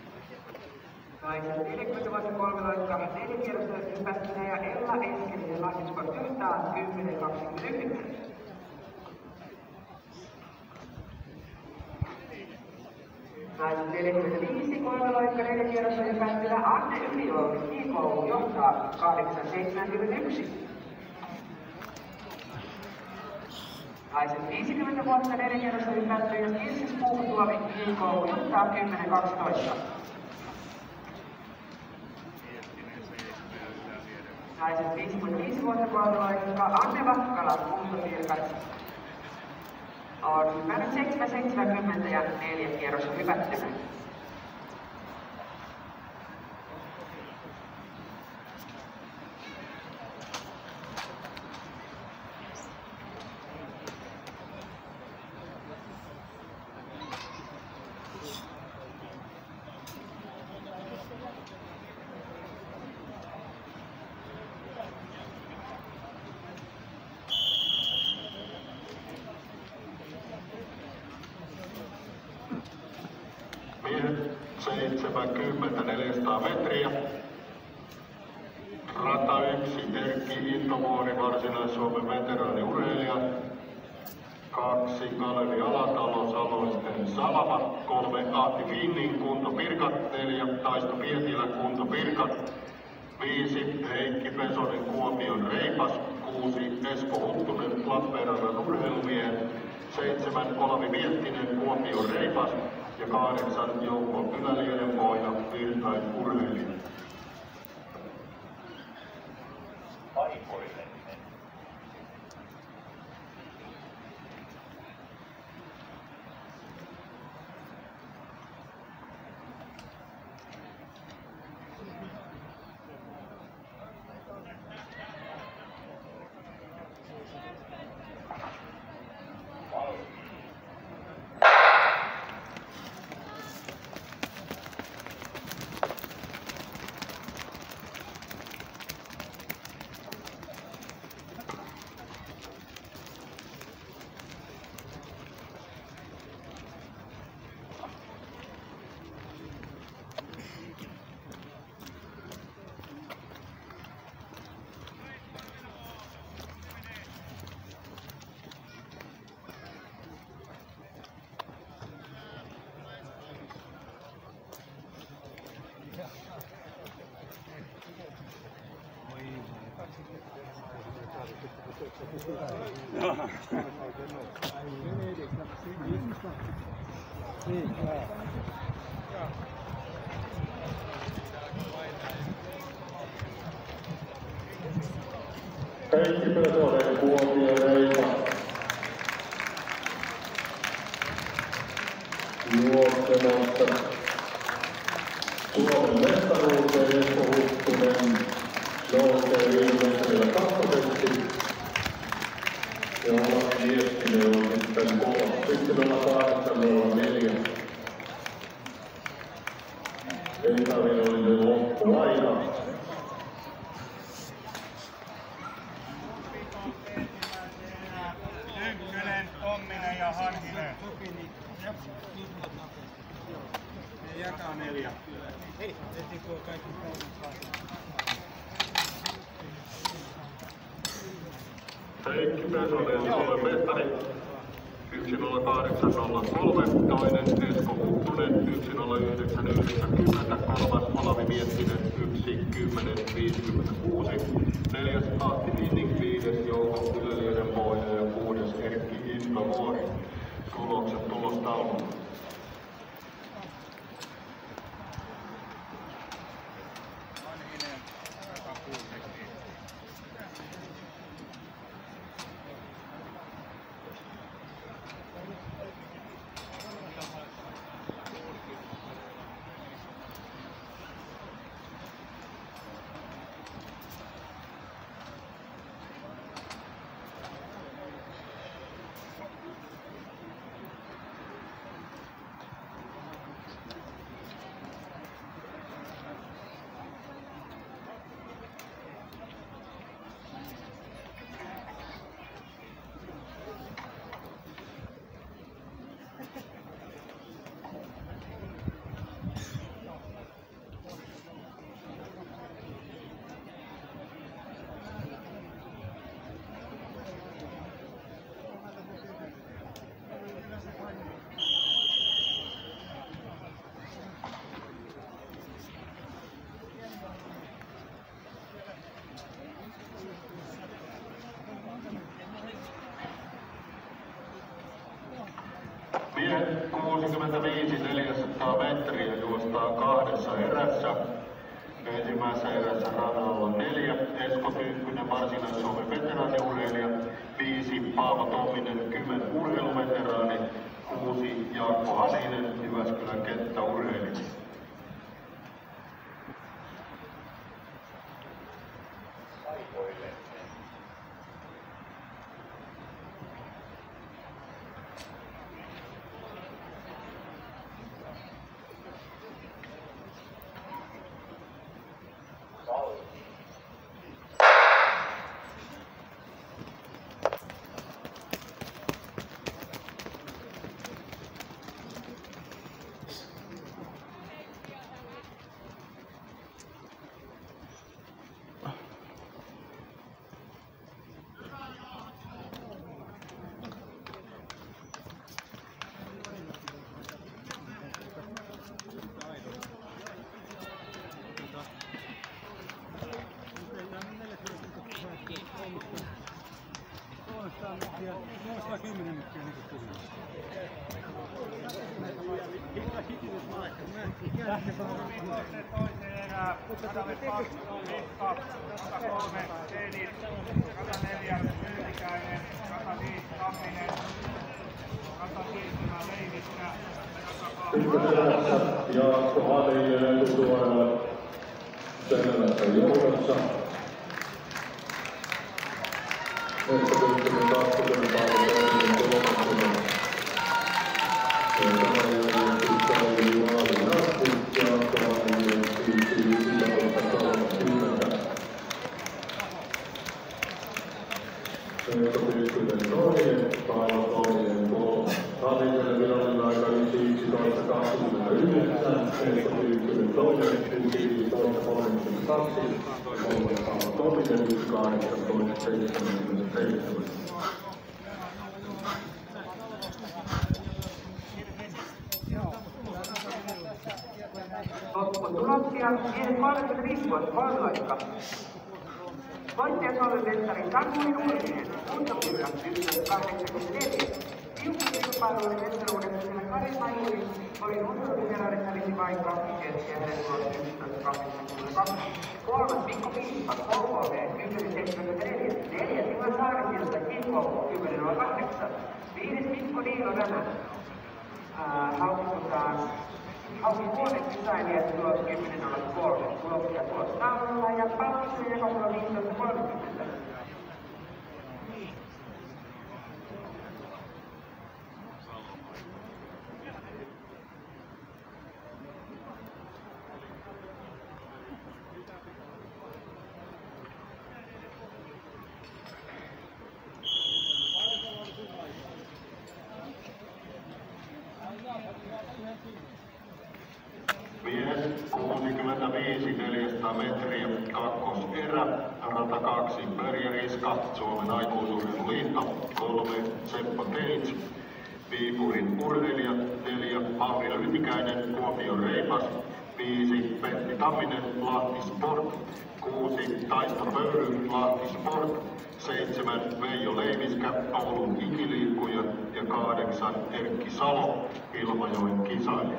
40 vuotta kolmiloikka, 4 kierrosta ympästyneen ja Ella Eskelinen Lassiskon yhtään 10.29. Naiset 45, kolmaloikka 4 kierrosta jo päättyvä Anne Ylijoki, IKU johtaa 8.71. Naiset 50 vuotta 4 kierrosta jo päättyvä Kirsis Puutuovi, IKU johtaa 10.12. Naiset 55 vuotta kolmaloikka Anne Vakkala, Kuntopirkat on hypännyt 7.70 ja 4 kierrosta hypättynä. Miehet 70-400 metriä. Rata 1 Erkki Intovuori, Varsinais-Suomen veteraaniurheilija. 2 Kalevi Alatalo, Saloisten Salama. 3 Ahti Finnin, Kuntopirkat. 4 Taisto Pietilä, Kuntopirkat. 5 Heikki Pesonen, Kuopion Reipas. 6 Esko Huttunen, Lappeenrannan urheilumiehet. 7 Olavi Miettinen, Kuopion Reipas. Ja 8 Jouko Ylälieden poja, Virtain-urheilija. Heikki Pesonen, Kuopion Reipas. Juoksemassa Suomen mestaruuteen Esko Huttunen nousee viimeisellä kakkoseksi. Ja Olavi Miettinen on sitten kolmas. Sitten 8.04. Epävirallinen loppuaika. Ykkönen, Omminen ja Hanhinen. Ne jakaa 4. Hei, etikö kaikki kolmas? Heikki Pesonen, Suomen mestari. 1.08.03, toinen Esko Huttunen, 1.09.90, kolmas Olavi Miettinen, 1.10.56, neljäs Ahti Finning, viides Jouko Ylälieden poja ja kuudes Erkki Intovuori. Tulokset tulostaululla. Miehet 65 400 metriä juostaan kahdessa erässä. Ensimmäisessä erässä radalla on 4 Esko Tynkkynen, Varsinais-Suomen veteraaniurheilija, 5 Paavo Tomminen, 10 urheiluveteraani, 6 Jaakko Hasinen, Jyväskylän kenttäurheilija. Ykköserässä Jaakko Hasinen etusuoralla, selässä johdossa. Esko Tynkkynen 20 Paavo Tomminen 30. Tämän jälkeen sitten oli maalin asti, Jaakko Hasinen siirtyi 30. Esko Tynkkynen toinen, Paavo Tomminen 3. Hasinen virallinen aika 11.29, Esko Tynkkynen toinen, 11.32, Paavo Tomminen 18.77. Lopputuloksia miehet 35 vuotta kouluaika. Voittaja Suomen mestari Samuli Nurminen, kuntokyvä 1.84. Tiukkakilpailuiden mestaruudessa sillä Kari Majuri oli urheiluveteraanissa paikka keskiä hänen tulossa 11.82. Kolmas Mikko Piispa, KKV 10.74. Neljäs Juha Saarisilta, KK 10.08. Viides Mikko Niilo Rämä. Hauki vuoden kisailijat tulos 10.03. Tuloksia tulos taululla ja palkitsen jakosulla 15.30. Miehet 65 400 metriä, kakkoserä, rata 2 Börje Riska, Suomen aikuisurheiluliitto, 3 Seppo Teits, Viipurin urheilijat, 4 Mauri Lytikäinen, Kuopion Reipas, 5 Pentti Tamminen, Lahti Sport, 6 Taisto Pöyry, Lahti Sport, 7 Veijo Leiviskä, Oulun ikiliikkuja ja 8 Erkki Salo, Ilmajoen kisailija.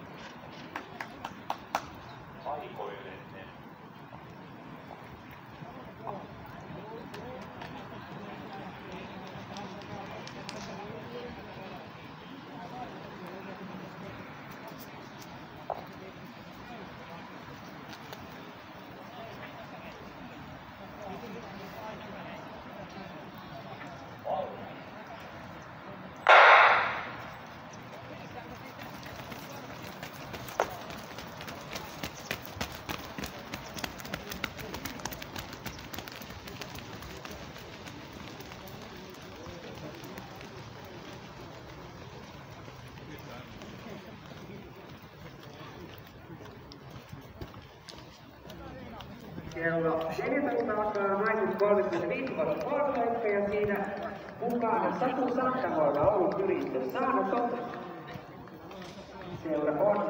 Kello 14 alkaa naiset 35 vuotta kouluaika ja siinä mukana Satu Santahoilla Oulun yritys Saana Totta. Seura on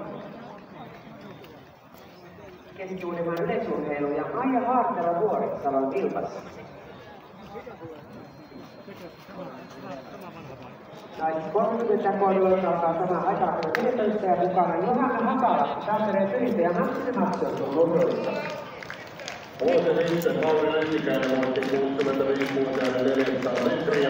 Keski-Uudenmaan yleisurheilu ja Maija Haartela Vuorisalon Vilpassa. Naiset 30 kohdalla alkaa samaan aikaan 14 ja mukana Johanna Hakala, Tampereen Pyrintö ja Hassinen Matti on tullut roolissa. Vuosi sitten Mauri Länsikäinen voitti 65-vuotiaiden 400 metriä.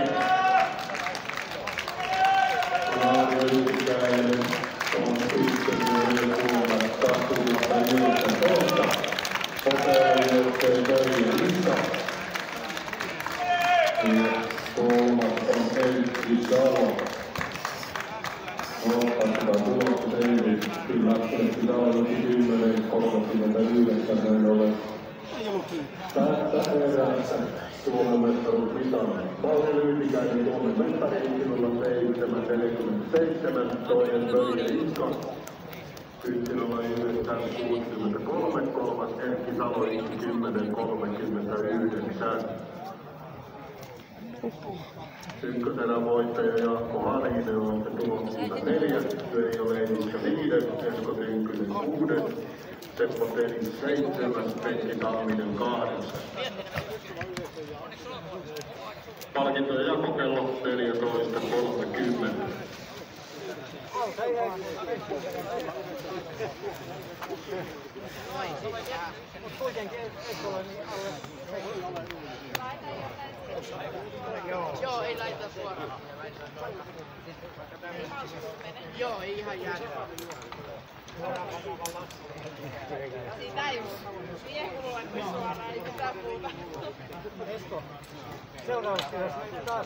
Mauri Länsikäinen on sitten vuoden vuonna 2019. Hopeajohtaja Börje Lissa. Ja kolmas on Erkki Salo. Ottaa tulosta selvit. Kyllä Salo oli 10.39 näin ollen. Tästä erässä Suomen mestaruusmitalli. Mauri Lyytikäinen Suomen mestarihenkilöllä 7.47, toinen Börje Lissa. Yksilöllä 9.63, kolmas Erkki Salo 10.39. Ykkösenä voittaja Jaakko Harinen on tuloksena 4, Veijo Leinikka 5, Esko Tynkkynen 6, Seppo Tenin 7, Pentti Tamminen 8. Palkintojen jakokello 14.30. Joo, ei laita suoraan. Joo, ei ihan jäädä. Siitä ei siihen kulua suoraan, ei mitään muuta. Esko, seuraavaksi taas.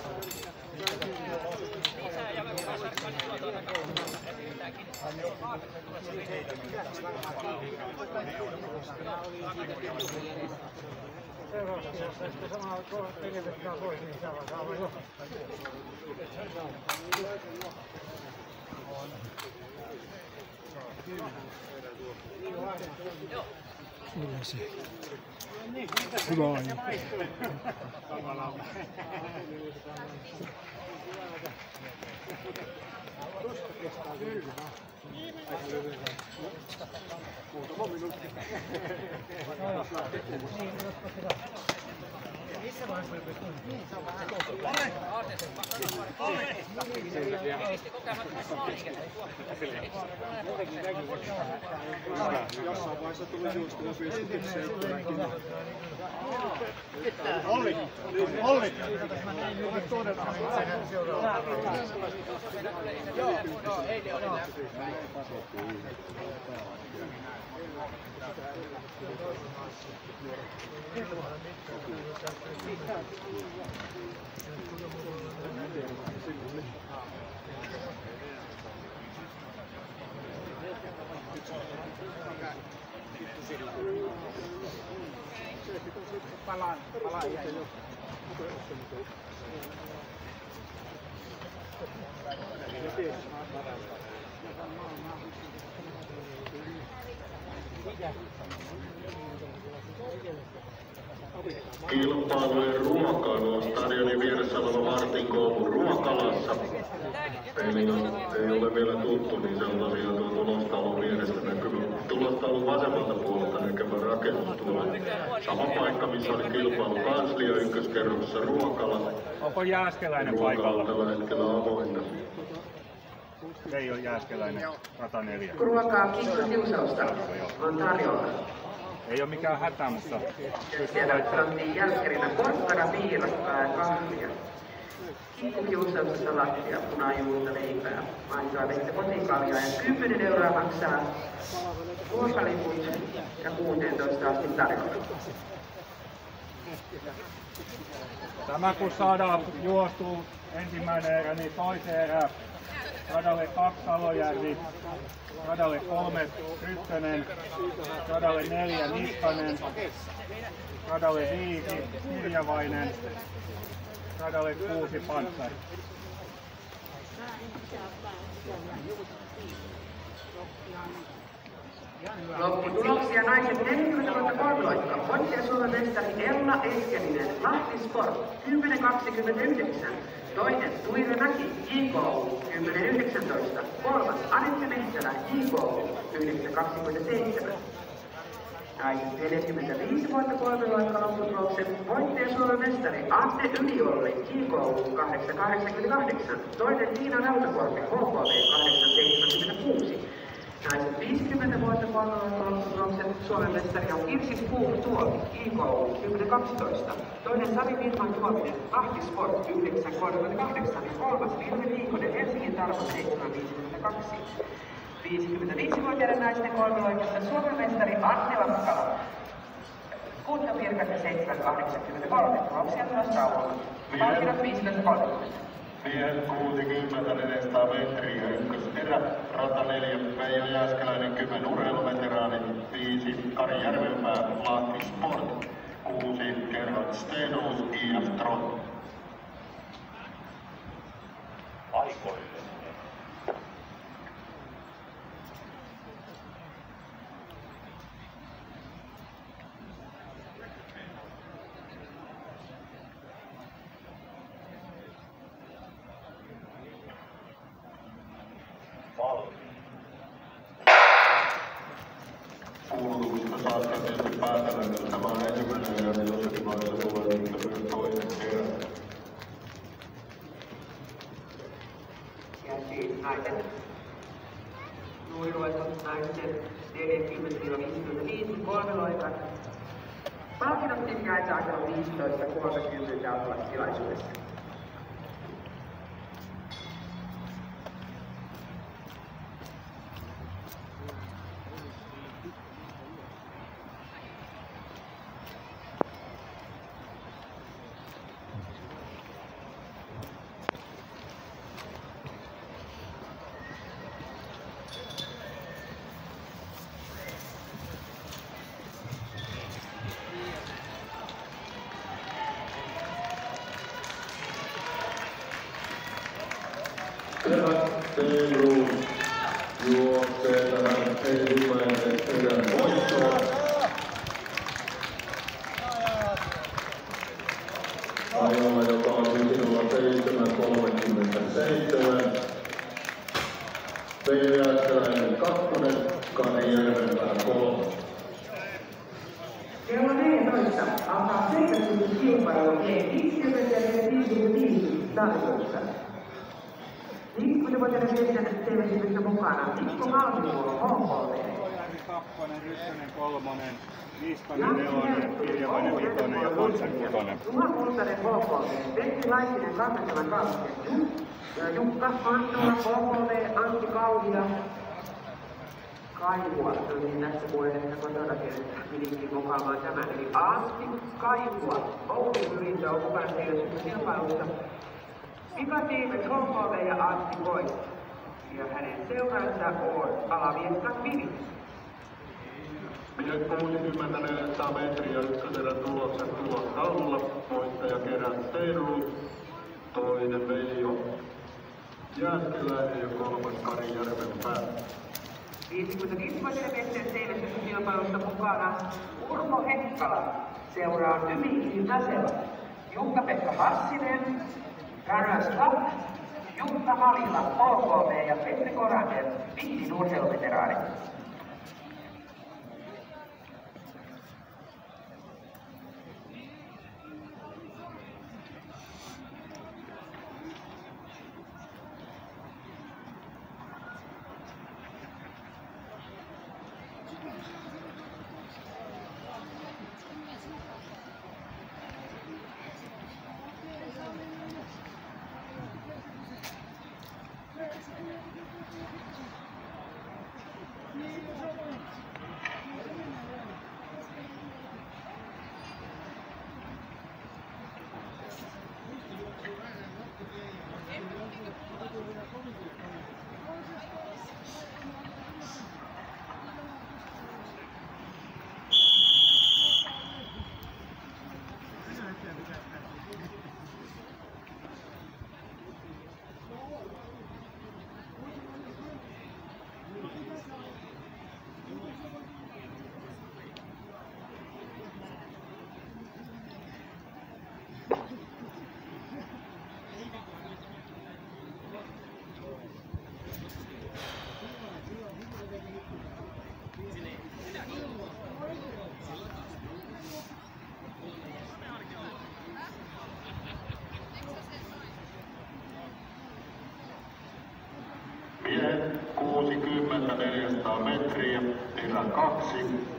Seuraavaksi, jos Esko samaa pelivetää pois, niin saa jo. Kyllä se. Hyvä on. Muutama minuutti. Missä vaiheessa jossain vaiheessa tuli juosta ja viesti seuraavakin. Olli! Olli! Olet todella Joo, eilen oli lämpimään. Palaan itse jo. Kilpailujen ruokailu on stadionin vieressä oleva Martin Koulun ruokalassa. Peli ei ole vielä tuttu, niin se on tosiaan tuo tulostaulun vierestä näkyvä. Tulostaulun vasemmalta puolelta näkevä rakennus tulee. Sama paikka, missä oli kilpailu kanslia ykköskerroksessa ruokala. Onko Jääskeläinen paikalla? Ruokala tällä hetkellä avoinna. Veijo Jääskeläinen, rata 4. Ruokaa kiusausta on tarjolla. Ei ole mikään hätä, mutta... Siellä sanottiin jälkkärinä porkkana, piirakkaa ja kahvia. Kiusausta, salattia, punajuurta, leipää, maitoa, vettä, kotikaljaa ja 10 € maksaa ruokaliput ja 16 asti tarjolla. Tämä kun saadaan juostua ensimmäinen erä, niin toisen erä. Radalle 2 Salojärvi, radalle 3 Ykkönen, radalle 4 Niskanen, radalle 5 Kirjavainen, radalle 6 Pantsari. Lopputuloksia naiset 40 vuotta kolloikka. Voittaja Suomen mestari Ella Eskelinen, Lahti Sport 10.29. Toinen Tuire Mäki, JKU 10.19. Kolmas Anette Mehtälä, JKU 9.27. Naisen 45 vuotta kolmiloikka lopputuloksen voittaja Suomen mestari Anne Yliolli JK 888, toinen Tiina Rautakorpi HKV 876. Naisen 50 vuotta kolmiloikka lopputuloksen Suomen mestari on Kirsi Puuk Tuomi JK 1012, toinen Sari Vilman Tuominen Ahti Sport 938 ja kolmas Vilme Liikonen Helsingin Tarvo 752. 55-vuotiaiden naisten kolmiloikassa Suomen mestari Anne Lakkala. Kunta Pirkka 783. Tuloksia taas Rauholla. Palkinnot 15.30. Miehet 60 400 metriä, ykköserä, rata 4, Veijo Jääskeläinen 10 urheiluveteraani, 5 Kari Järvenpää, Lahti Sport, 6 Gerhard Stenhus, IF Trot. Aikoille. Kuulutuksesta saattaa tietysti päätellä, että tämä on ensimmäinen ja jossakin vaiheessa tulee niitä myös toinen kerran. Ja siis naisen nuiluetot naisten 40-55 kolmiloikan. Palkinnot siis jaetaan kello 15.30 ammattilaisuudessa. Stenhus juoksee tähän ensimmäisen erän voittoon. Ajalla, joka on sinulla 7.37. Veijo Jääskeläinen 2, Kari Järvenpää 3. Kello 14 alkaa 7 kilpailu G50 ja G55 Tarjoissa. 50-vuotiaiden miesten TV-sivyssä mukana Mikko Malmivuoro HKV. Kakkonen, Ryssänen, kolmonen, Niskanen, nelonen, Kirjavainen, vitonen ja Ponsen kutonen. Juha Kultanen HKV, Pentti Laitinen, Kannattavan Kalske, Jukka Mantola HKV, Antti Kauhia. Kaihua, niin tässä voi ehkä kotonakin, että pidinkin mukaamaan tämän. Eli Antti Kaihua, Oulun Ylintö on mukana teille kilpailussa. Mika Tiimet, HKV ja Antti Voit. Ja hänen seuraansa on Alavieskan Vili. Miehet 60 400 metriä, ykköserän tuloksen tulostaululla. Voittaja Gerhard Stenhus, toinen Veijo Jääskeläinen ja kolmas Kari Järvenpää. 55-vuotiaiden miesten TV-kilpailussa mukana Urpo Hekkala. Seuraa Ymi Näselä, Jukka-Pekka Hassinen, Ranas Lapp, Jutta Malila, HKV ja Petri Koranen, Vittin urheiluveteraani. 60 400 metriä, erä 2.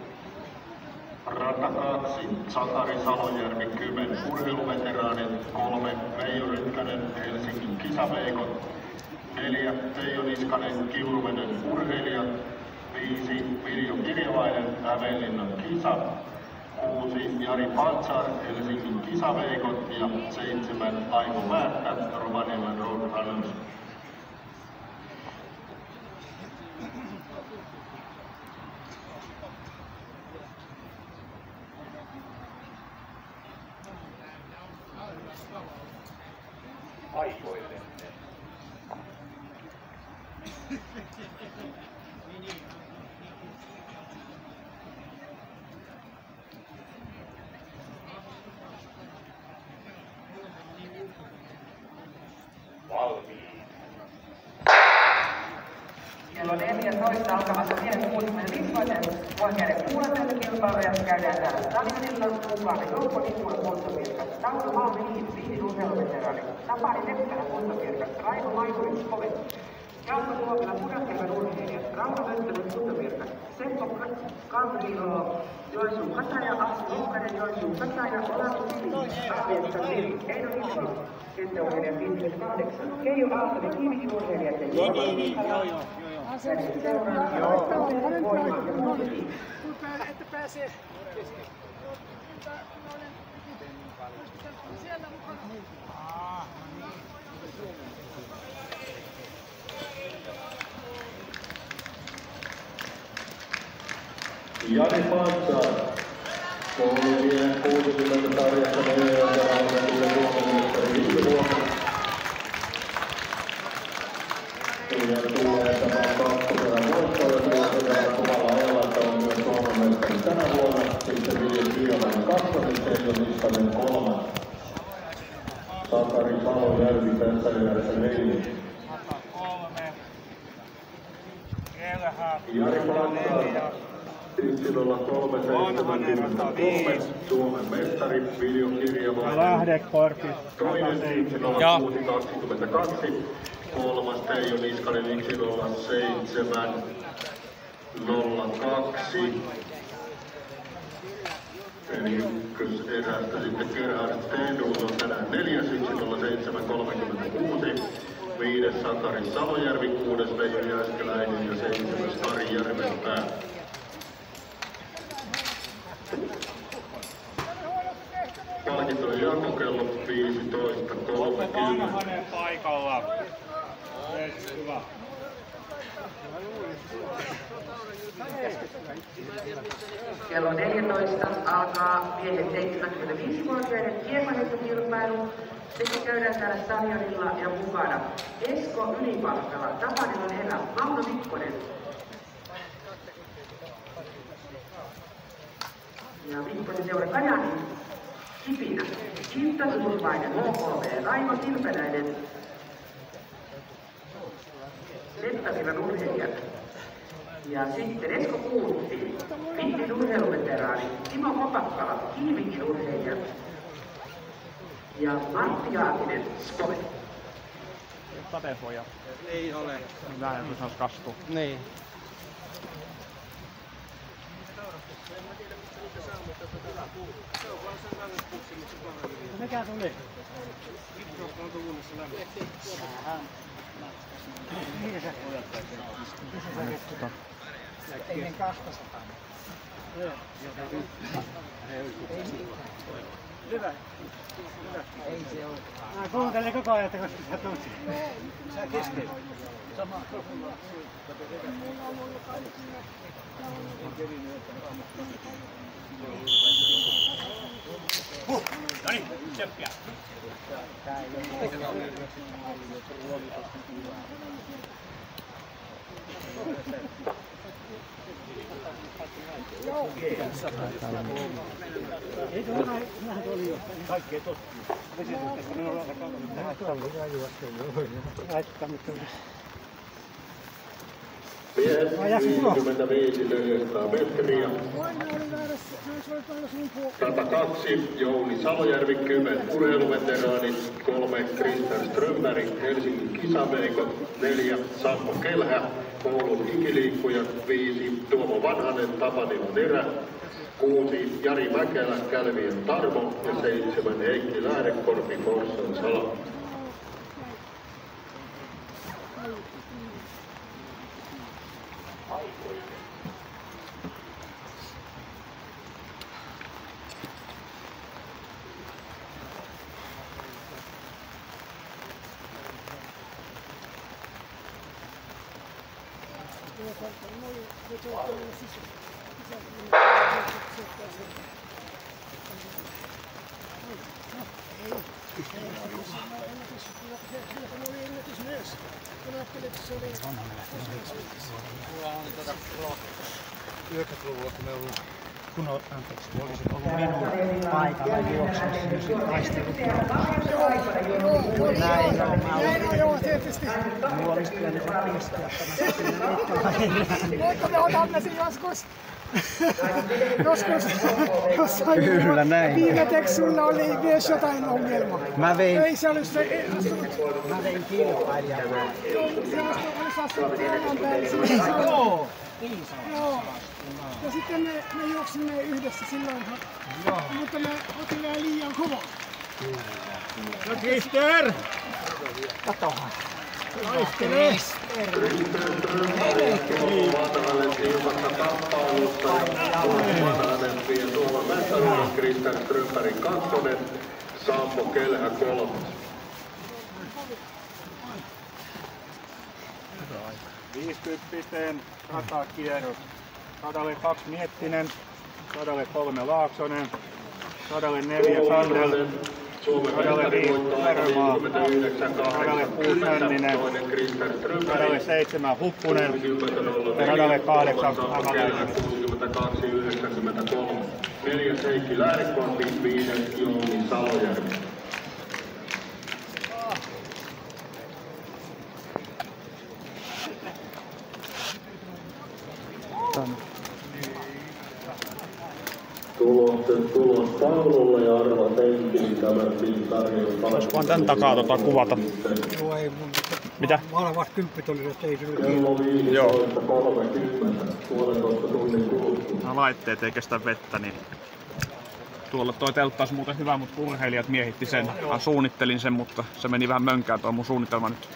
Rata 2, Sakari Salojärvi, Kymen urheiluveteraanit, 3, Veijo Rytkänen, Helsingin kisaveikot, 4, Teijo Niskanen, Kiuruveden urheilijat, 5, Viljo Kirjavainen, Hämeenlinnan kisa, 6, Jari Patsar, Helsingin kisaveikot ja 7, Aimo Määttä, Rovaniemen Roadrunners. Aikoille. Valmiin. Kello 14 alkamassa miehen 65-vuotiaiden oikeiden kuuletelukilpailuja käydään täällä stadionilla mukaan Joukko Nikula kuntovirkat, Tauro Malmeliin, Vihdin urheiluveteraani, Tapani Leppälä kuntovirkat, Raivo Maikurin Skovet, Jaakko Tuopila Pudasjärven urheilijat, Rauno Mönttönen kuntovirkat, Seppo Kalmilo, Joensuun Kataja, Assi Lohkanen, Joensuun Kataja, Olavi Sili, Ahvietsa Sili, Eino Nikula, kenttäurheilijat 58, Keijo Aaltonen, Kivikin urheilijat ja Joo. Että pääsee. Siellä mukana. Jari Patsar, koulumiehen 60 sarjassa 400 Suomen viime vuonna. Ja tulee tämän kakkoserän voittoja ja kuvalla ajalla, että on myös Suomen mestari tänä vuonna. Sitten Viljo Kirjavainen kakkonen, Teijo Niskanen kolmas. Sakari Salojärvi tässä erässä 4. Jari Patsar. Yksilöllä 373, Suomen mestari, Viljo Kirjavainen. Lähdekorpis. Toinen yksilöllä 622, kolmas Teijo Niskanen yksilöllä 702. Eli ykköserästä sitten Gerhard Stenrud on tänään 4. yksilöllä 736. 5. Sakari Salojärvi, 6. Veijo Jääskeläinen ja 7. Kari Järvenpää. Palkintojen jakokello 15.30. Vanhanen paikalla. Hyvä. Kello 14 alkaa miehen 75-vuotiaiden kiekkoheittokilpailu. Sekin käydään täällä stadionilla ja mukana Esko Ylipalkkala, Tapanin erä, Mauno Mikkonen. Ja Mikkonen seura Kajani, Kipinä, Kintta Turvainen, HKV, Raimo Kilpeläinen, Leppävirran urheilijat. Ja sitten Esko Kuutti, Vihdin urheiluveteraani, Timo Kopakkala, Kiivikin urheilijat. Ja Martti Jaakinen, Skove. Sateensuoja. Ei ole. Vähän kun saisi kastua. Niin. Mikä tuli? Mihin se ei mene 200. Hyvä. Ei se ole. Mä kuuntelen koko ajan, että koska sä tulet. Sä kesken. Sama. No niin, tsemppiä. Ei tuolla vähän oli jo. Kaikkea tosta. Vesitystä, kun ne on laittanut. Miehet 55 400 metriä. 102 Jouni Salojärvi, Kymen urheiluveteraanit, 3 Kristian Strömberg, Helsingin kisaveikot, 4 Sampo Kelhä, koulun ikiliikkujat 5 Tuomo Vanhanen, Tapani Nerä, 6 Jari Mäkelä, Kälvien Tarmo ja 7 Heikki Läänekorpi, Forssan Sala. Kun olisit ollut minun paikalla juoksemassa, niin olisit taistellut. Näin on tietysti. Mulla olisi pitänyt pistiä tämän. Voitko me otamme sen joskus? Jossain kyllä näin. Viimeteksi sulla oli myös jotain ongelmaa. Mä vein. Ei se olisi astunut. Mä vein kilpailijan. Se olisi astunut jalan päälle. Joo. Joo. Ja sitten me juoksimme yhdessä silloin. Joo. Mutta me otin vähän liian kovaa. No Krister! Katohan. Taistele! Krister Strömberg 2, Sampo Kelhä 3. Viisikymppisten ratakierros. 102 Miettinen, 103 Laaksonen, 104 Sandel, 105 Härömaa, 106 Hänninen, 107 Huppunen ja 108 Hämäläinen. 62-93. 4 Heikki Läänekorpi, 5 Jouni Salojärvi. Tulostaululle ja arva penkin tämän pintarjoon. Olisikohan tän takaa kuvata? Joo, ei mun. Mitä? Vahvat 10 oli, että ei se ole kello 15.30, puolentoista tunnin kuluttua. Nämä laitteet ei kestä vettä, niin tuolla toi teltta olisi muuten hyvä, mutta urheilijat miehitti sen. Mä suunnittelin sen, mutta se meni vähän mönkään tuo mun suunnitelma nyt.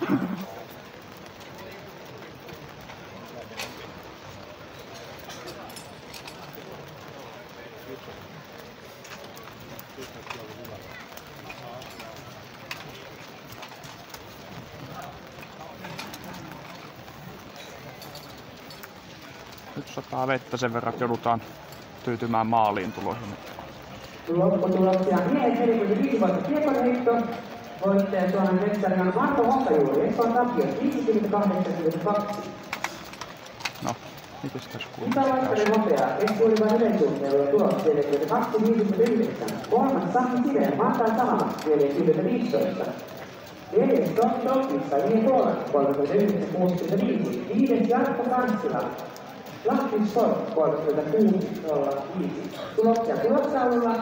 Nyt sataa vettä sen verran, että joudutaan tyytymään maaliin tuloihin. Lopputuloksia miehet 45 vuotta kiekonheitto. Voittaja Suomen mestari on Marko Honkajuuri. Espoon Tapio 50-82. No, mites tässä Itälaistari hopea. Espoolivan yleisurheilu ja tulos 42-59. Kolmas Sami Sireen, Martaa Salama 40-15. Neljäs Toppissa Iin Tuolan 39-65. Viides Jarkko Kanssila. Lahti Sport 36.05. Tuloksia tulostaululla.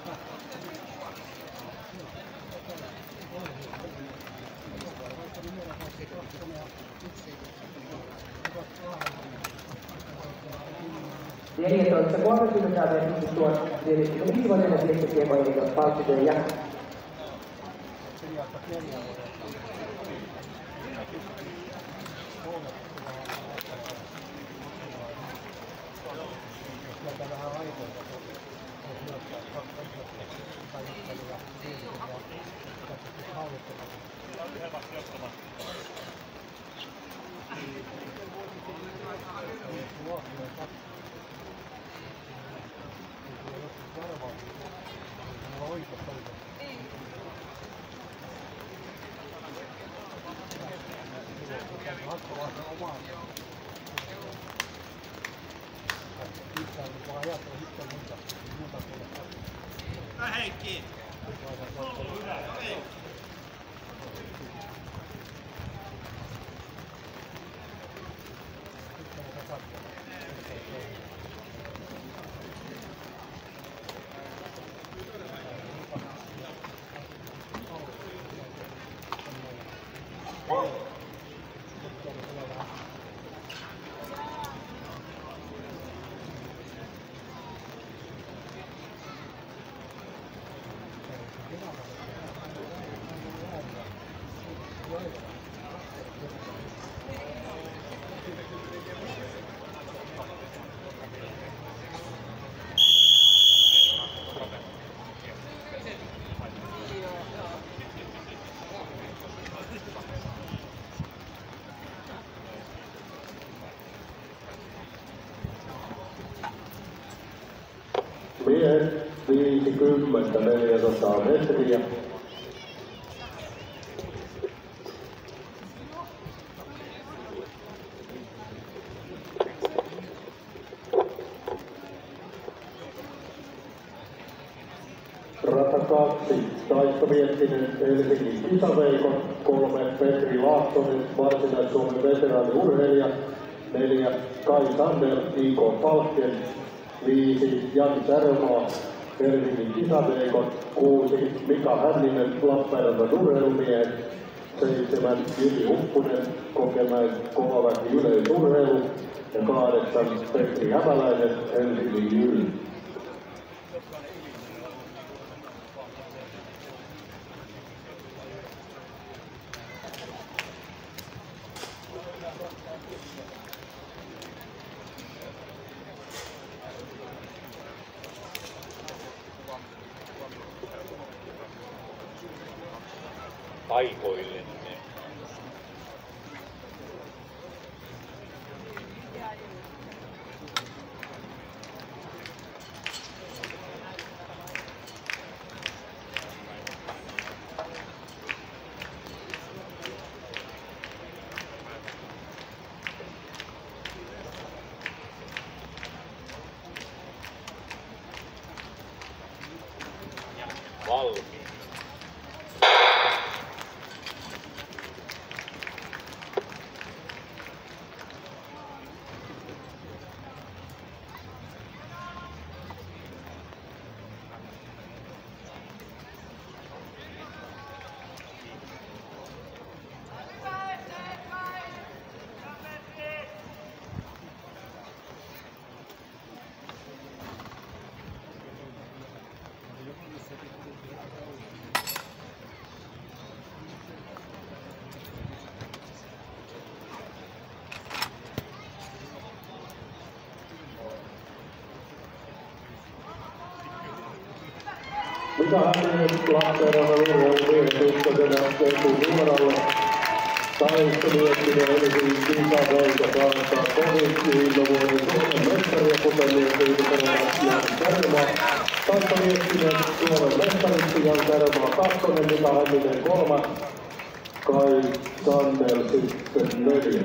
Neljätoista 30 verkkoisesti tuon 45-vuotiaana pistekiekkoihin palkkitojen jatko. Heikki! Miehet 50 400 metriä. Rata 2, Taikka Miettinen, Helsingin kisaveikot, 3 Petri Laaksonen, Varsinais-Suomen veteraaniurheilija, 4 Kai Sander, IK Falken, 5 Jani Särmaa, Helsingin kisaveikot, 6 Mika Hänninen, Lappeenrannan urheilumiehet, 7 Jyri Huppunen, Kokemäen Kovaväki yleisurheilu ja 8 Petri Hämäläinen, Helsingin Jyri. Taikoillenne. Valmiin. Mika Hänninen, Lappeenrannan urheilumiehet ykkösenä etunumerolle. Taikka Miettinen, Helsingin kisaveikot, antaa kovin viime vuoden Suomen mestaria, kuten myös ykkösenä Jan Särmaa. Taikka Miettinen, Suomen mestariksi, Jan Särmaa 2, Mika Hänninen 3, Kai Sander sitten 4.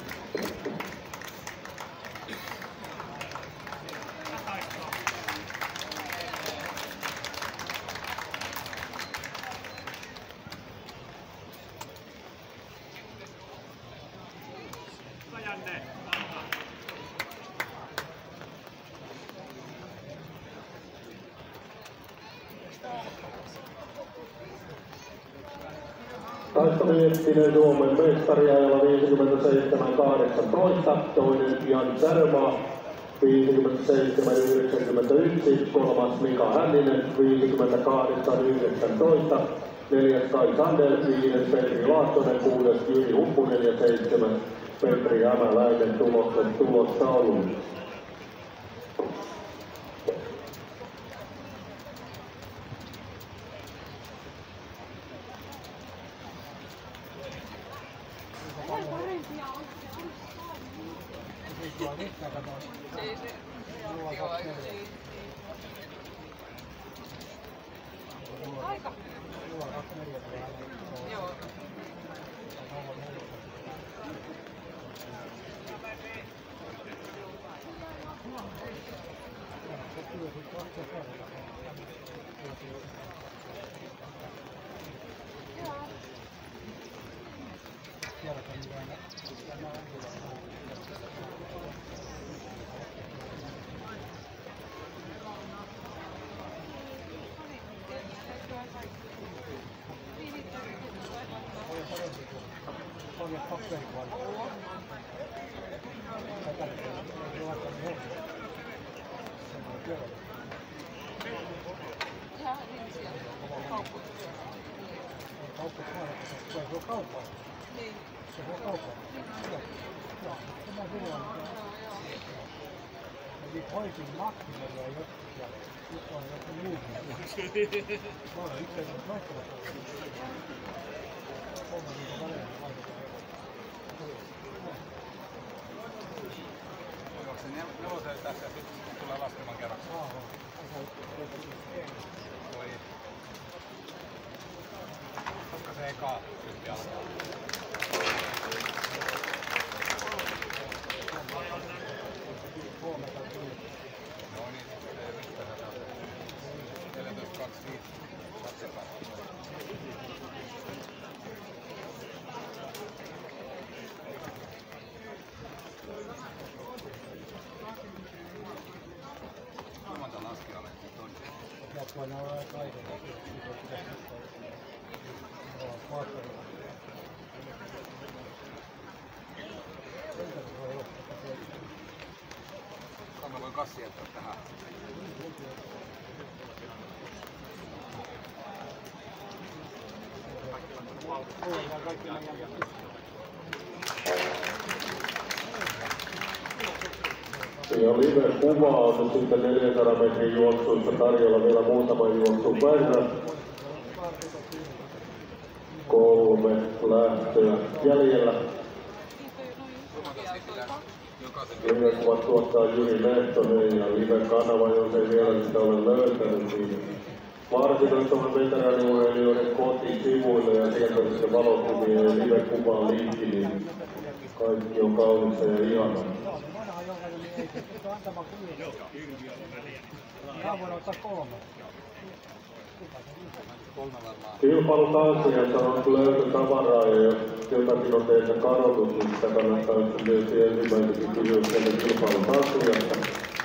Taikka Miettinen, Suomen mestari ajalla 57.18, toinen Jan Särmaa 57.91, kolmas Mika Hänninen 58.19, neljäs Kai Sander, viides Petri Laaksonen, kuudes Jyri Huppunen ja 7 Petri Hämäläinen tulostauluun. Onko se on kauppaa? Niin. Se on kauppaa. Joo. Tämä silloin. Eli poikin maksimilla ja nyt on joku muu. Se on itse asiassa nohtavasti. Onko se neloselle tässä ja sitten tulee laskemaan kerraksi? Koska se eka tyyppi alkaa. No niin, mitä sä oot? 14.25. Katsotaan. Monta laskijalle nyt on? Jatkoina on kaiken. Mä voin kassi jättää tähän. Ja live-kuva on sitten 400 metrin juoksuista tarjolla vielä muutaman juoksun verran. 3 lähtöä jäljellä. Live-kuvat tuottaa Jyri Lehtonen ja live-kanava, jos ei vielä sitä ole löytänyt, niin varsinaisen veteraaniurheilijoiden kotisivuille ja sieltä sitten valokuvia ja live-kuvaan linkki, niin kaikki on kaunista ja ihanaa. Kilpailutanssijassa on löytötavaraa ja jos jotakin on teiltä kadonnut, niin sitä kannattaa tietysti ensimmäiseksi kysyä sieltä kilpailutanssijasta.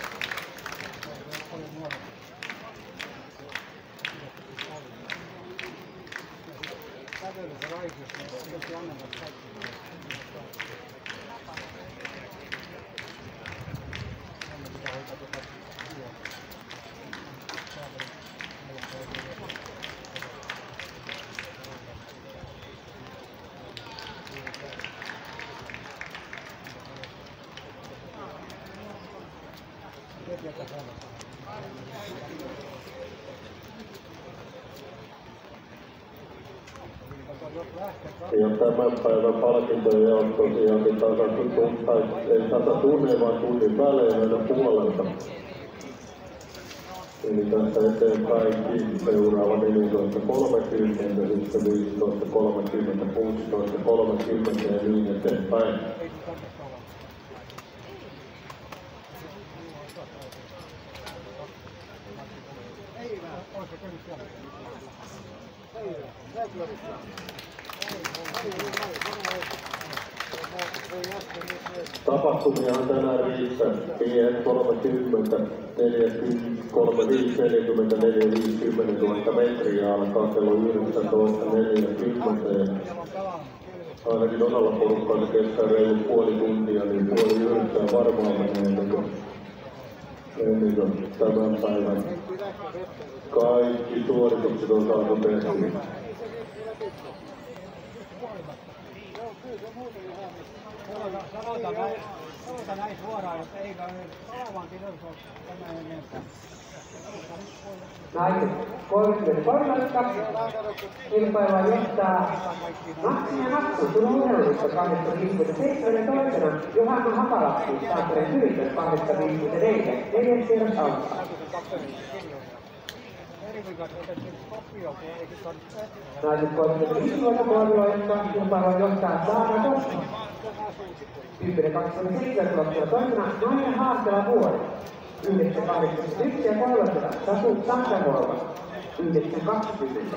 Ja tämän päivän palkintoja on tosiaankin tasatunne, vaan tunnin välein aina puolelta. Eli tästä eteenpäin seuraava 14.30, sitten 15.30, 16.30 ja niin eteenpäin. Tapahtumia on tänään riissä. Miehet 30, 35, 40, 50 000 metriä alkaa kello 19.40. Ainakin osalla porukkaa se kestää reilu puoli tuntia, niin puoli 9 varmaan menee ennen kuin tämän päivän kaikki suoritukset on saatu tehty. Sanotaan näin suoraan, että ei kai Alavankin ole tämä enempää. Naiset 33 kilpailua johtaa Matti ja Natsu Turun-Urheilusta 857 ja toisena Johanna Hakalahti Tampereen Hyritön 854. Neljäs kierros alkaa. Naiset 35 vuotta kilpailua johtaa Saara Koskinen. 10.27 tuloksella toisena Nainen Haastela Vuori. 9.81 ja kolmantena Satu Santavuorova. 9.20.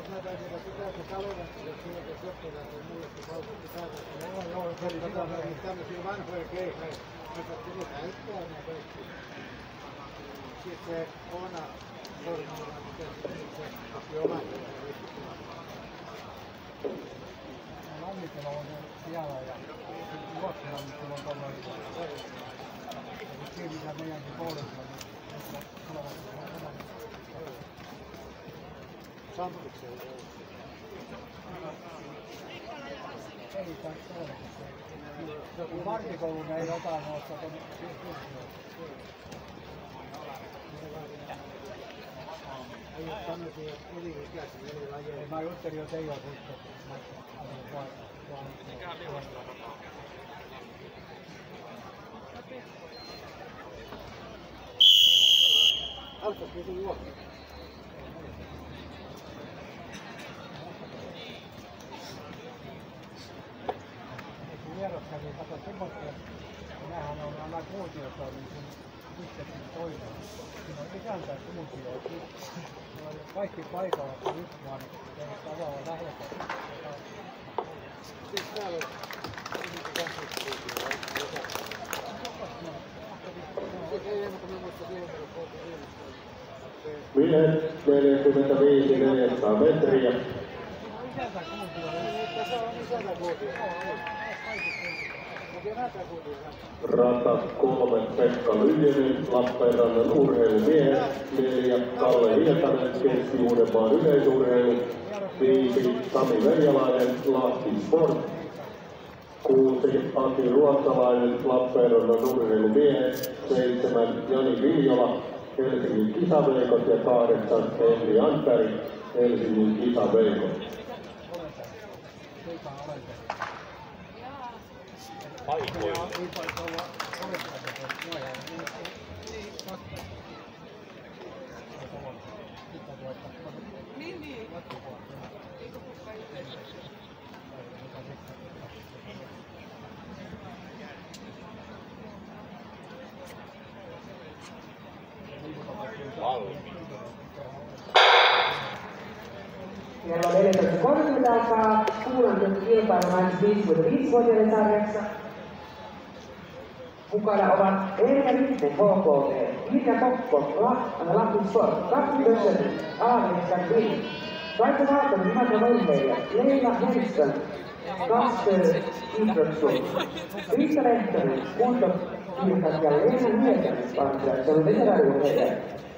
Tämmöisiä vanhoja keihäitä. Sitten se Oona sormalla, miten se omat Lammikela on siellä ja Ruotsilla nyt on tollainen. Siinä mitä meidänkin koulussa, niin Sampuksi ei kai ole. Joku vartikoulun ei ota noista tuonne. Ei ole tämmöisiä eri-ikäisiä eri lajeja. Mä juttelin jo Teijo sitten. Alkoiko joku juokki? Vierassa niin kato semmoista, nämähän on aina kuutiossa, niin kun itsekin toinen. Siinä on isäntä kuutioita. Kaikki paikalla, kun nyt vaan tavallaan lähdetään. Siis täällä on Miehet 45-400 metriä. Rata 3 Pekka Lyhjenen, Lappeenrannan urheilumiehet, 4 Kalle Hietanen, Keski-Uudenmaan yleisurheilu, 5 Sami Veijalainen, Lahti Sport, 6 Aki Ruotsalainen, Lappeenrannan urheilumiehet, 7 Jani Viljola, Helsingin kisaveikot ja 8 Henri Antari, Helsingin kisaveikot. Kello 14.30 alkaa kuulannet kilpailu 55-vuotiaiden sarjassa. Mukana ovat Eeva Rittinen, HKV, Mika Kokko, Lahti Sport, Katri Bössönen, Aareksän Green, Kaisa Valtonen, Imatra-urheilija, Leila Henriksson, Kasper Idrottsson, Riitta Lehtonen, kuntokiirkat ja Leena Miekänen, se on veteraaniurheilija.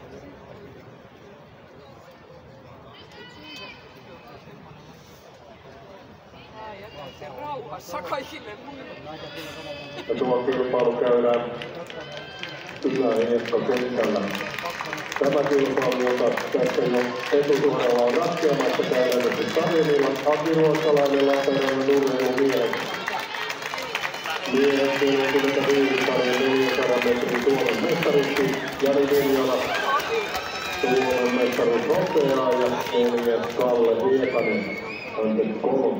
Ja tuo kilpailu käydään Ylä-Hiekka-kentällä. Tämä kilpailu, joka tässä jo etusuoralla on ratkeamassa käydään Savinilla, Aki Ruotsalainen, Lappeenrannan urheilumiehet. Miehet 45 400 metrin Suomen mestariksi, Jani Viljola, Suomen mestaruus hopeaa ja 4 Kalle Hietanen, anteeksi 3.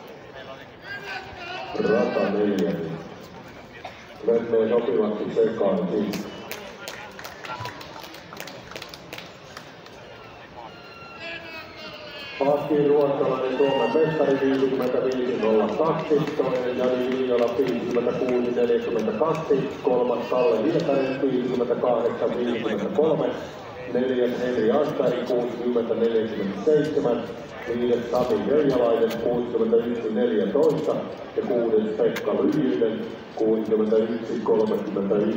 Rata 4. Menee sopivasti sekaankin. Aki Ruotsalainen Suomen mestari 55-02, toinen Jani Viljola 56-42, 3 Kalle Hietanen 58-53, 4 Henri Antari 60-47, 5 Sami Veijalainen 61-14 ja 6 Pekka Lyhjinen 61-31.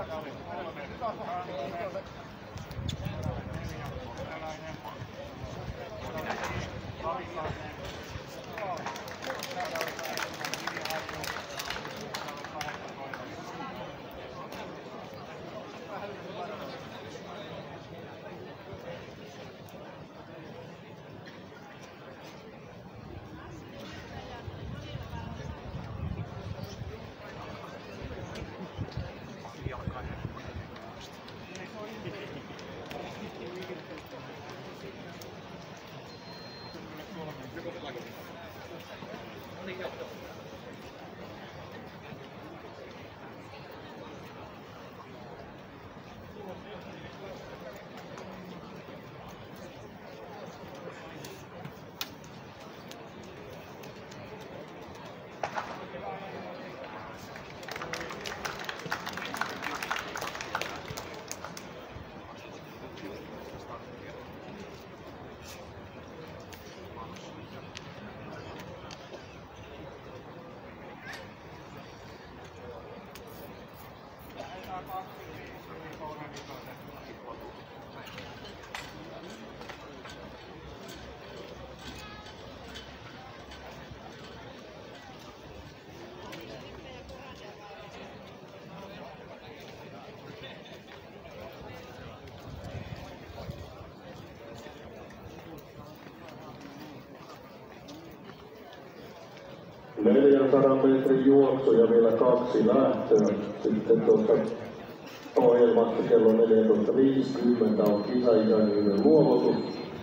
400 metrin juoksu ja vielä 2 lähtöä. Sitten ohjelmassa kello 14.50 on kisaisännyyden luovutus.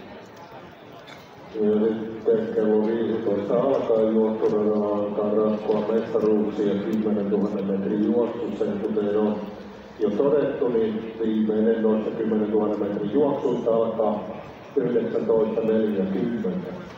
Ja sitten kello 15 alkaa juoksuradalla alkaa ratkoa mestaruuksia 10 000 metrin juoksussa. Ja kuten on jo todettu, niin viimeinen noista 10 000 metrin juoksusta alkaa 19.40.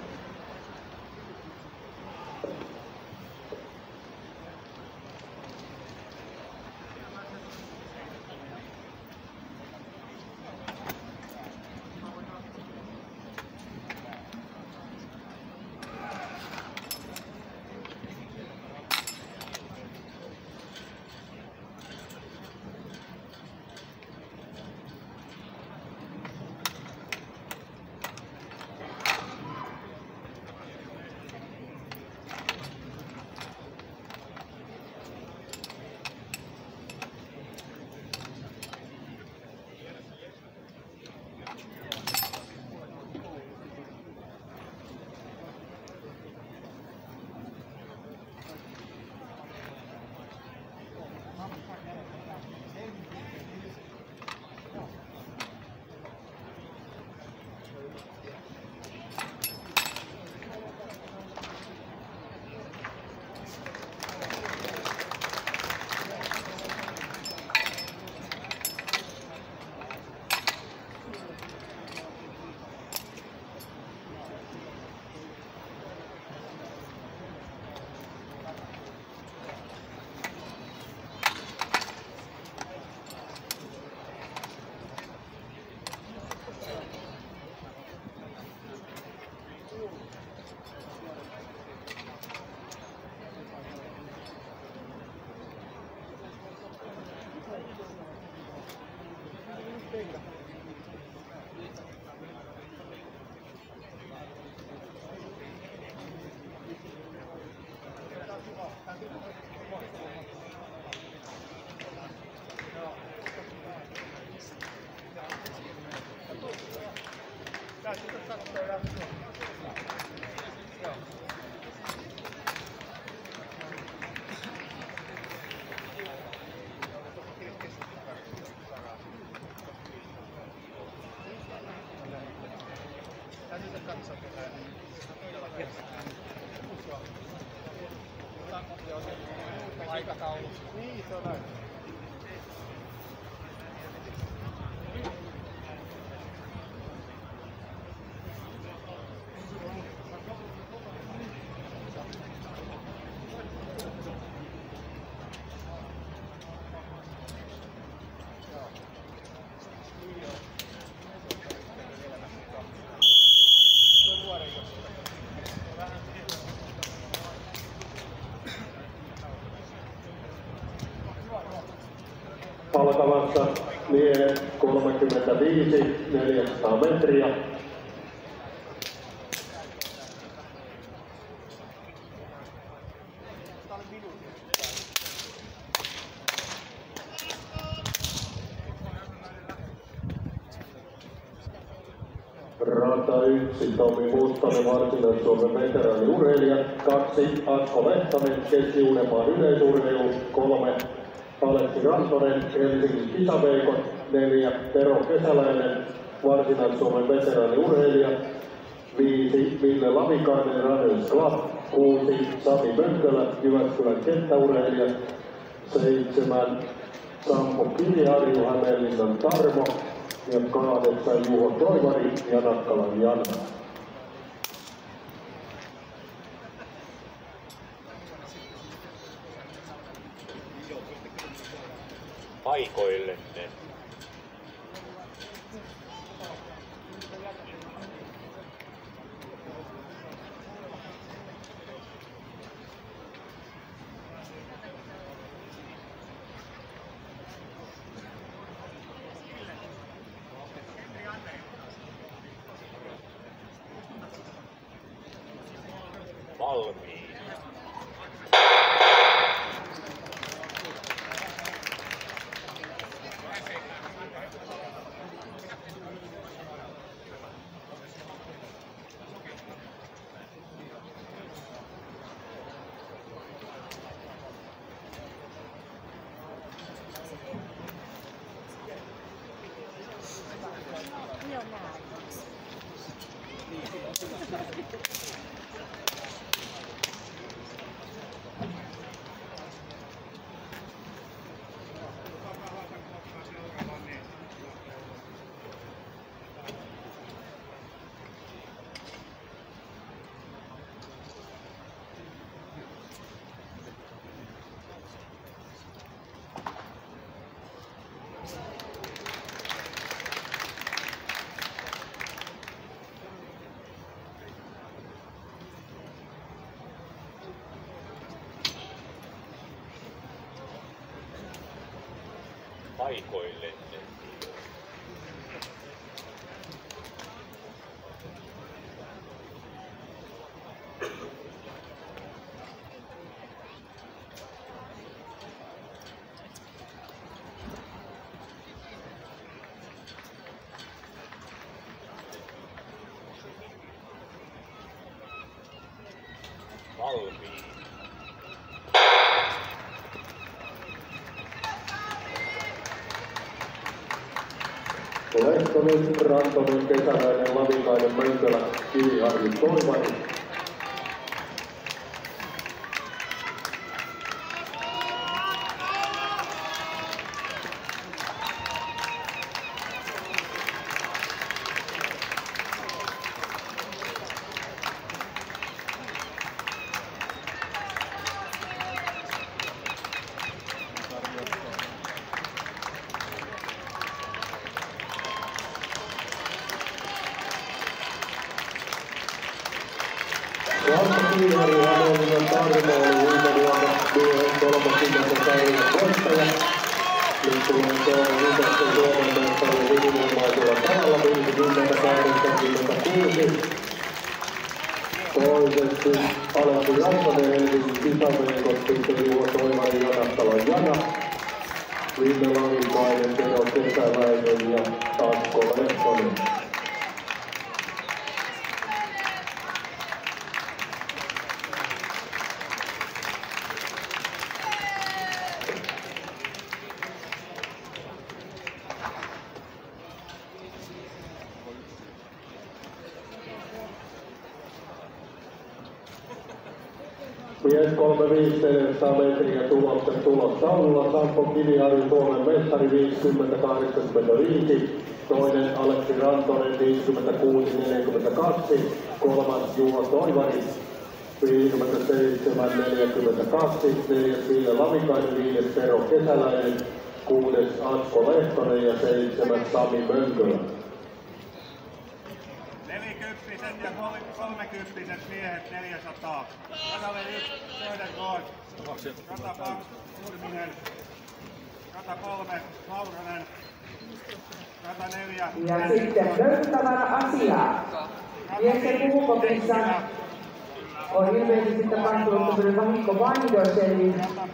Aikataulu. Niin, se on näin. Alkavassa miehet 35 400 metriä. Rata 1, Tomi Mustonen, Varsinais-Suomen veteraaniurheilija. 2, Asko Lehtonen, Keski-Uudenmaan yleisurheilu. 3, Aleksi Rantonen, Helsingin kisaveikot. 4, Tero Kesäläinen, Varsinais-Suomen veteraaniurheilija. 5, Ville Lavikainen, Runners Club. 6, Sami Mönkölä, Jyväskylän kenttäurheilija. 7, Sampo Kiriharju, Hämeenlinnan Tarmo. Ja 8, Juho Toivari ja Nakkalan Janna. Paikoillenne. Valmiin. Paikoillenne. Valmiin. Lehtonen, Rantonen, Kesäläinen, Lavikainen, Mönkölä, Kiriharju, Toivari. Valta Kiriharju, Hämeenlinnan Tarmo oli viime vuonna miehen 30 sarjan voittaja. Nyt tulee Suomen lisäksi Suomen mestari ylivoimaisella tavalla 50-86. Toiseksi Aleksi Rantonen, Helsingin kisaveikot, sitten Juho Toivari ja Nakkalan Jana. Ville Lavikainen, Tero Kesäläinen ja Asko Lehtonen. Mies 3,5 metriä tulokset tulostaululla. Sampo Kiriharju, Suomen mestari 50-85. Toinen Aleksi Rantonen 56-42. Kolmas Juho Toivari 57-42. Neljäs Ville Lavikainen, 5. Tero Kesäläinen, 6. Asko Lehtonen ja 7. Sami Mönkölä. 40 ja 30 miehet 400. Radalle 1, Södergaard. Ratapaus, Nurminen. Rata 3, Lauranen. Rata 4. Ja sitten löytötavara-asiaa. Miesten pukukopissa on ilmeisesti tapahtunut tämmöinen vahinkovaihdos, eli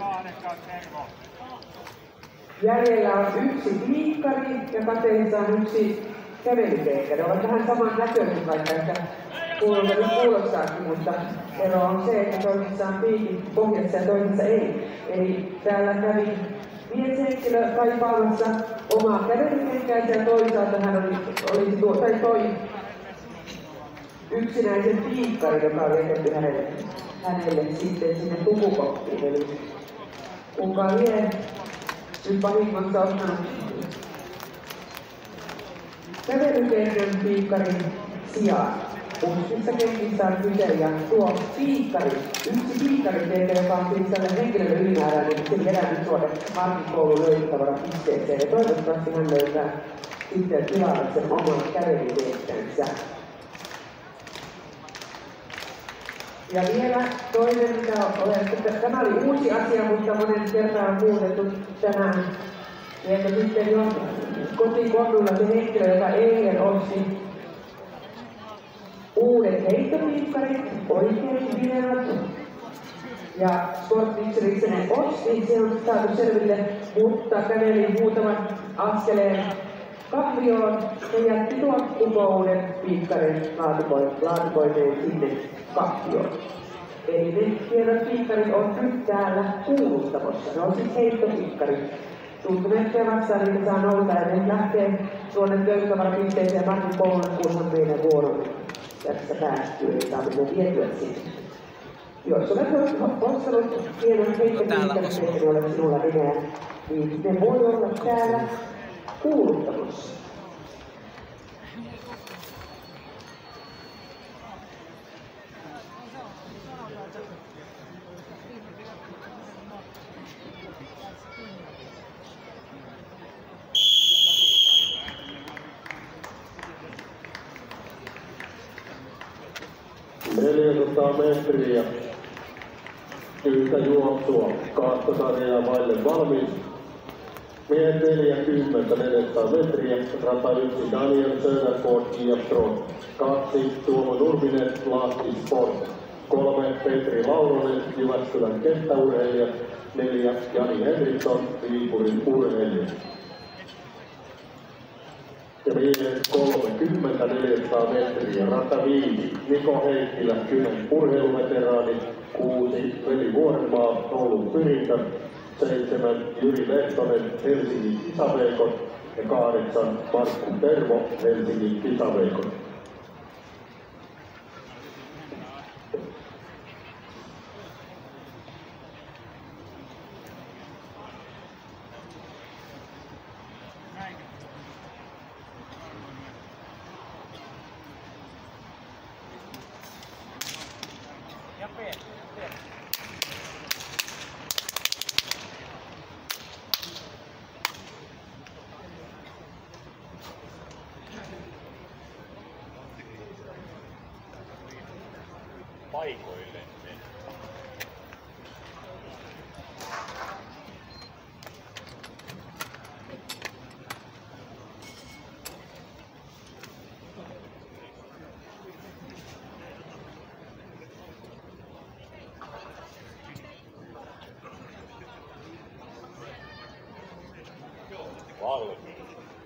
jäljellä on yksi viikkari ja kateissa on yksi kävelykeikka. Ne ovat vähän saman näköiset, vaikka ehkä kuulostaakin, mutta ero on se, että toisessa on piikit pohjassa ja toisessa ei. Eli täällä kävi mieshenkilö kaipaamassa omaa kävelykeikkaansa ja toisaalta hän toi yksinäisen piikkarin, joka oli jätetty hänelle sitten sinne pukukoppiin. Eli kuka lie nyt vahingossa ottanut kävelykeikan piikkarin sijaan. Mustissa kenkissä on kyse ja tuo piikkari, yksi piikkari, joka on siis tällainen henkilön ylimääräinen, niin se viedään nyt tuonne Markin koulun löytötavarapisteeseen ja toivottavasti hän löytää sitten tilalle sen oman kävelykeikansa. Ja vielä toinen, mitä olen, että tämä oli uusi asia, mutta monen kertaan on kuulettu tänään, että sitten jo kotikonnulla se henkilö, joka eilen osti uudet heittopiikkarit, oikein hienot, ja sportpicturiksi ne osti, se on saatu selville, mutta käveli muutaman askeleen kahvioon ja jätti tuon uuden piikkarin laatikoineen sinne kahvioon. Eli ne hienot piikkarit on nyt täällä kuuluttamossa. Ne on siis heittopiikkarit. Tuntuneettia vastaan niitä saa noutaa ja ne lähtee tuonne löytötavarapisteeseen ja Martin koulun, kunhan meidän vuoron tästä päästyy, eli saamme vietyä sinne. Jos olet ostanut hienon heittopiikkarit, eikä ole sinulla nimeä, niin ne voi olla täällä kuuluttamossa. metriä. Yhtä juoksua kaastosarjaa vaille valmis. Miehet 40 400 metriä. Rata 1 Daniel Söderford IF-Tron. 2 Tuomo Nurminen Lahti Sport. 3 Petri Lauronen Jyväskylän kenttäurheilija. 4 Jani Henriksson Viipurin urheilija. Ja miehet 30 400 metriä. Rata 5 Niko Heikkilä Kymen urheiluveteraani. 6 Veli Vuorenmaa Oulun Pyrintä. 7 Jyri Lehtonen Helsingin kisaveikot ja 8 Markku Tervo Helsingin kisaveikot. Paikoille. Valmiin.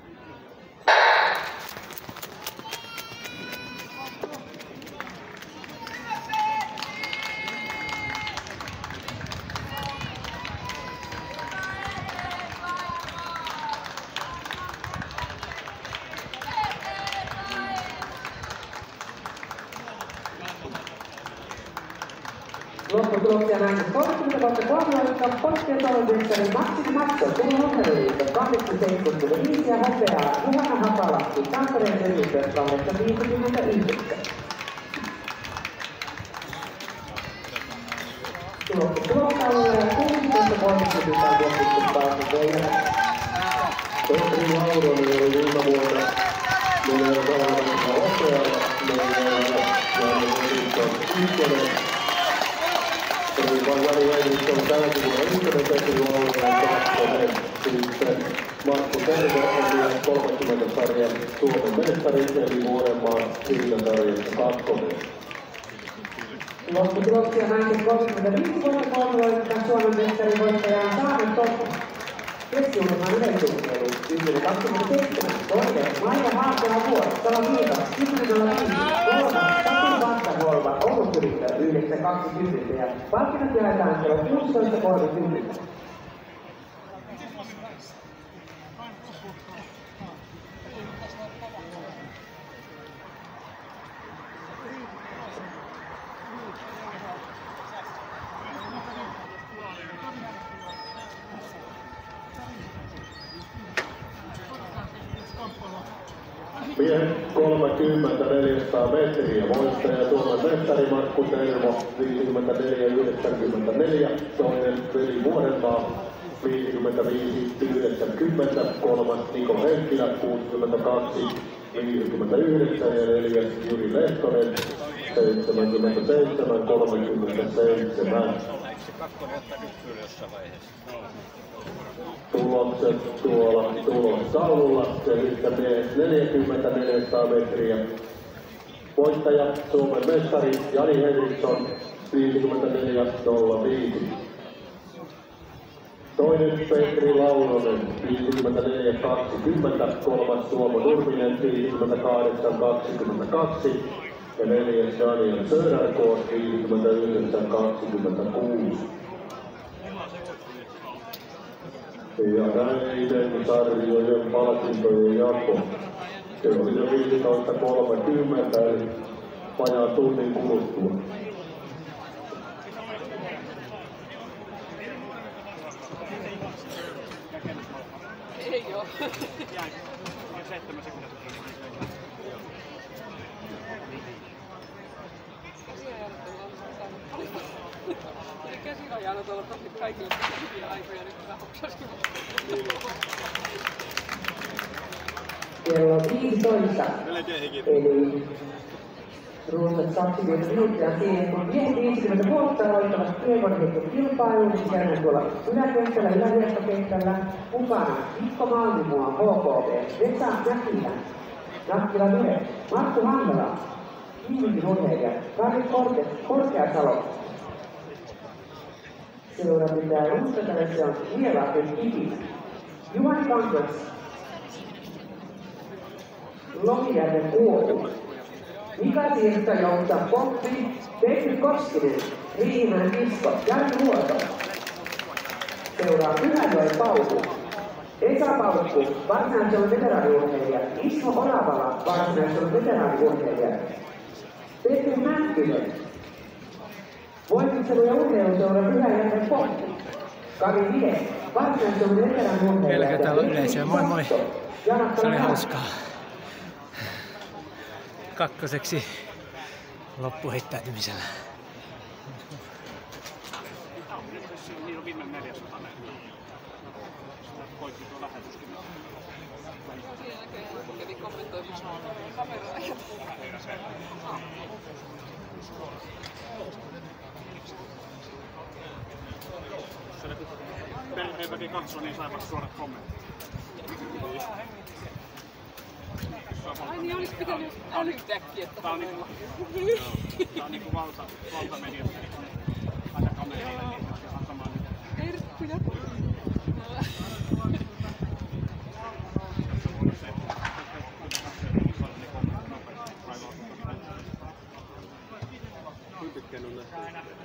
Lopputuloksia näin 30.13, Pottien taloudessani Maksimi Matso, Turun Urheiluliitto 8.75 ja hopeaa Juhana Hapalahti, Tampereen yliopisto 8.59. Tulostauluja 16.30 vuotta vielä. Petri Lauronen oli viime vuonna numero 2 hopeaa, numero 1 ykkönen. niin vaan Jari Henriksson on tälläkin vuonna ykkönen Petri Laulunen kakkonen. Sitten Markku Terve on vielä 30 sarjan Suomen mestari, eli Vuorenmaan Siltasarjassa kakkonen. Lopputuloksia naiset 35 vuoden kolmiloikka Suomen mestarin voittaja on Saaren Toppo. Keski-Uudenmaan yleisurheilu 10.27. Toinen Maija Haapela-Vuori, Salo Viitas 10.05. Kolmas Satu Vattavuolva, Oulusyrittö 9.20 ja palkinnot jaetaan kello 16.30. Miehen 30 400 metriä voittaja Suomen mestari Markku Tervo 54.94, toinen Veli Vuorenmaa 55.90, kolmas Niko Henkkilä 62.59 ja neljäs Jyri Lehtonen 77.37. Tulokset tuolla tulostaululla, ja miehet 40 400 metriä. Voittaja Suomen mestari Jari Henriksson 54.05. Toinen Petri Launonen 54.20, kolmas Tuomo Nurminen 58.22 ja neljäs Daniel Söderkoos 59.26. Ja näiden sarjojen palkintojen jako. Se oli jo 15.30, eli vajaan tunnin kuluttua. Ei oo. Jäi 7 sekuntia. Käsirajalla tuolla tosi kaikille hyviä aikoja nyt rahoksaskin. Kello 15. Eli runsat 20 minuuttia siihen, kun miehet 50 vuotta aloittavat työvuorokilpailun sisällä tuolla yläkentällä, ylähyökkäkentällä. Mukana Mikko Malmimuo, HKV, Vesa Mäkilä, Nakkila Vyre, Markku Hammela, Kiiminkin urheilija, Kari Korkeasalo. Seura pitää Ruuskatelle, se on Lievahden Kiki, Juhani Kangas, Lohijärven Uotu, Mika Sirkka johtaa Poppi, Petri Koskinen, Riihimäen Kisko, Jari Luoto. Seuraa Pyhäjoen Pauku, Esa Paukku, varsinaisen veteraaniurheilija, Ismo Oravala, varsinaisen veteraaniurheilija, Petri Mäntylä, voimistelu- ja urheiluseura Pyhäjärven Poppi, Kari Vie, varsinaisen veteraaniurheilija. Pelkä täällä on yleisöä, moi moi. Se oli hauskaa. Kakkoseksi loppuheittäytymisellä. Niin on viimeinen 400 metriä. Koitti tuo lähetyskin. Siinä näköjään kävi kommentoimassa kameraa. Perheenväki katsoi, niin saivat suorat kommentit. Ai niin, olis pitänyt älytäkkiä, että tää on niinku valtamediassa aina kamerilla, niin ihan sama nyt. Herkkuja. Pitkään on nähty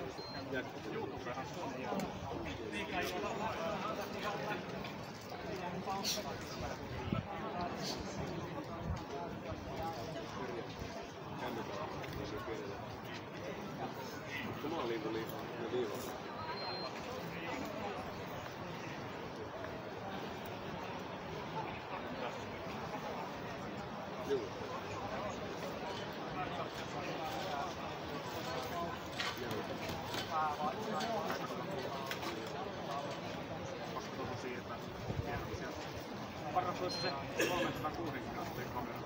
maaliin tuli ne viivat. Joo. Paras olisi se 360 asteen kamera.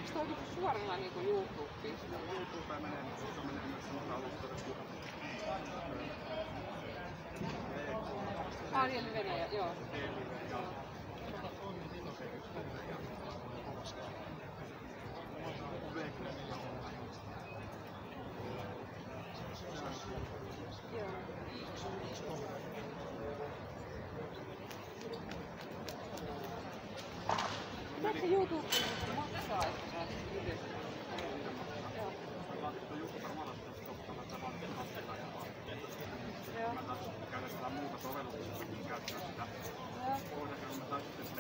Meneekö toi suorana niinku YouTubeen? YouTubeen menee, mutta se menee myös semmoisella alustoilla kuin Arjen Venäjä, joo. Pitääkö se YouTube maksaa, että sä yhdessä? Joo. Joo. Mä taas käytän sitä muuta sovelluksessakin käyttää sitä. Voidaanko mä taas sitten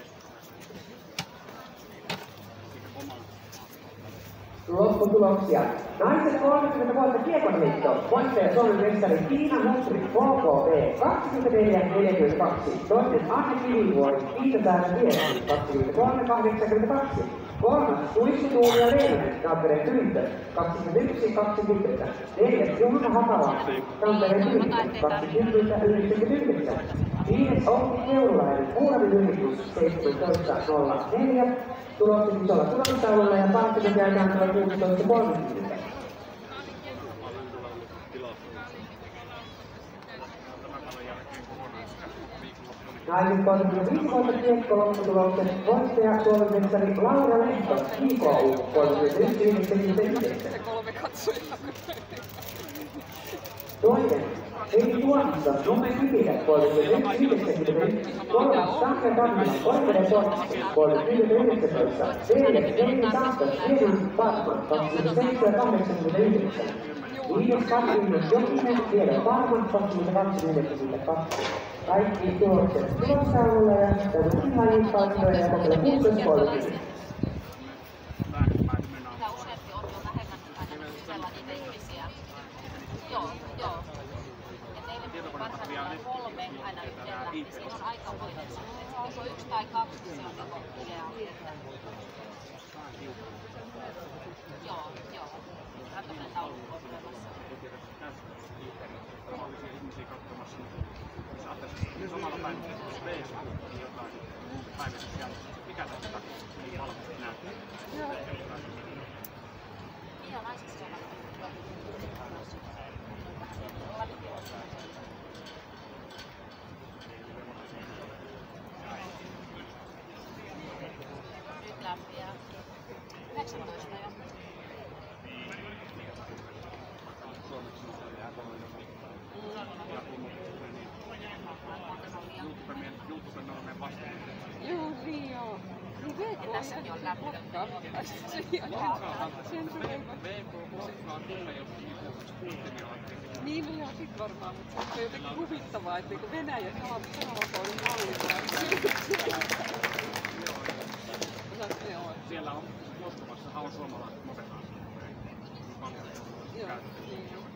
oman. Lopputuloksia. Naiset 30 vuotta Kiekonliitto. Voittaja Suomen mestari Tiina Hutri, HKV 24-42. Toinen Anne Kivivuori, Iitasäädä Viesti 23-82. Kolmas Tuissi Tuomio Leinonen, Tampere Pyyntö 21-20. Neljäs Juhana Hakalahti, Tampere Pyyntö 20-99. Viides Outi Keurulainen, Muuramin-yritys 17.04. Tulokset isolla tulostaululla ja palkkinen käydään tuolla 16.30. Naiset 35 vuotta kiekko lopputulokset. Voittaja Suomen mestari Laura Lehto, IKU 31.99. Toinen Heidi Tuomista, Numme Kipilä 31.91. Kolmas Sanke Tammila, Orpede Sortti 31.19. Neljäs Heidi Santos, Hieman Parman 27.89. Viides Katriinos Jokinen, Tiedon Parman 22.92. Kaikki tulokset tulostaululla ja täytyy lajin palkintoja ja kokeilla 16.30. Mitä useampi on jo vähemmän aina siellä niitä ihmisiä. Joo. Et eilen parhaimmillaan 3 aina yhdellä, niin siinä on aikamoinen suhde. Jos on 1 tai 2, se on niinku ideaali. Joo. Tämmöinen taulukko on olemassa. Tavallisia ihmisiä katsomassa. Jos samalla päivällä Facebookiin jotain päivityksiä, mikä tästä niin halvasti näyttää? Niin on naisissa on nyt lämpiä. 19 jo. Joo, niin joo. Ja tässäkin on lämpöä. Niin joo, sit varmaan, mutta se on jotenkin huvittavaa, että niinku Venäjä salakoulun mallilla. Siellä on Moskovassahan on suomalaiset modernaat. Joo, niin joo.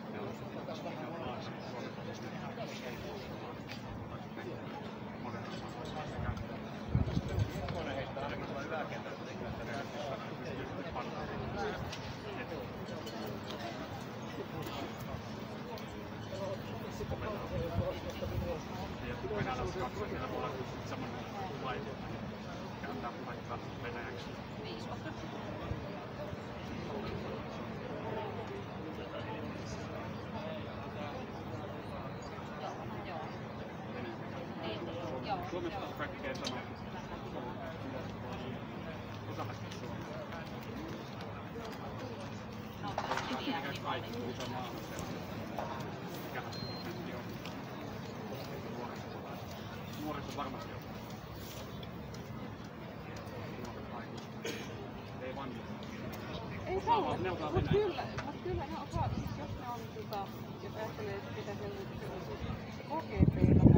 Suomessa on kaikkea samaa. Osallakin Suomea. Mikä kaikki samaa. Mikähän se prosentti on? Nuorissa varmasti on. Ei vaan ei sellaista, mutta kyllä ne osaa, jos ne on, jos ajattelee, että pitäisi olla sellaisia kokepeilla,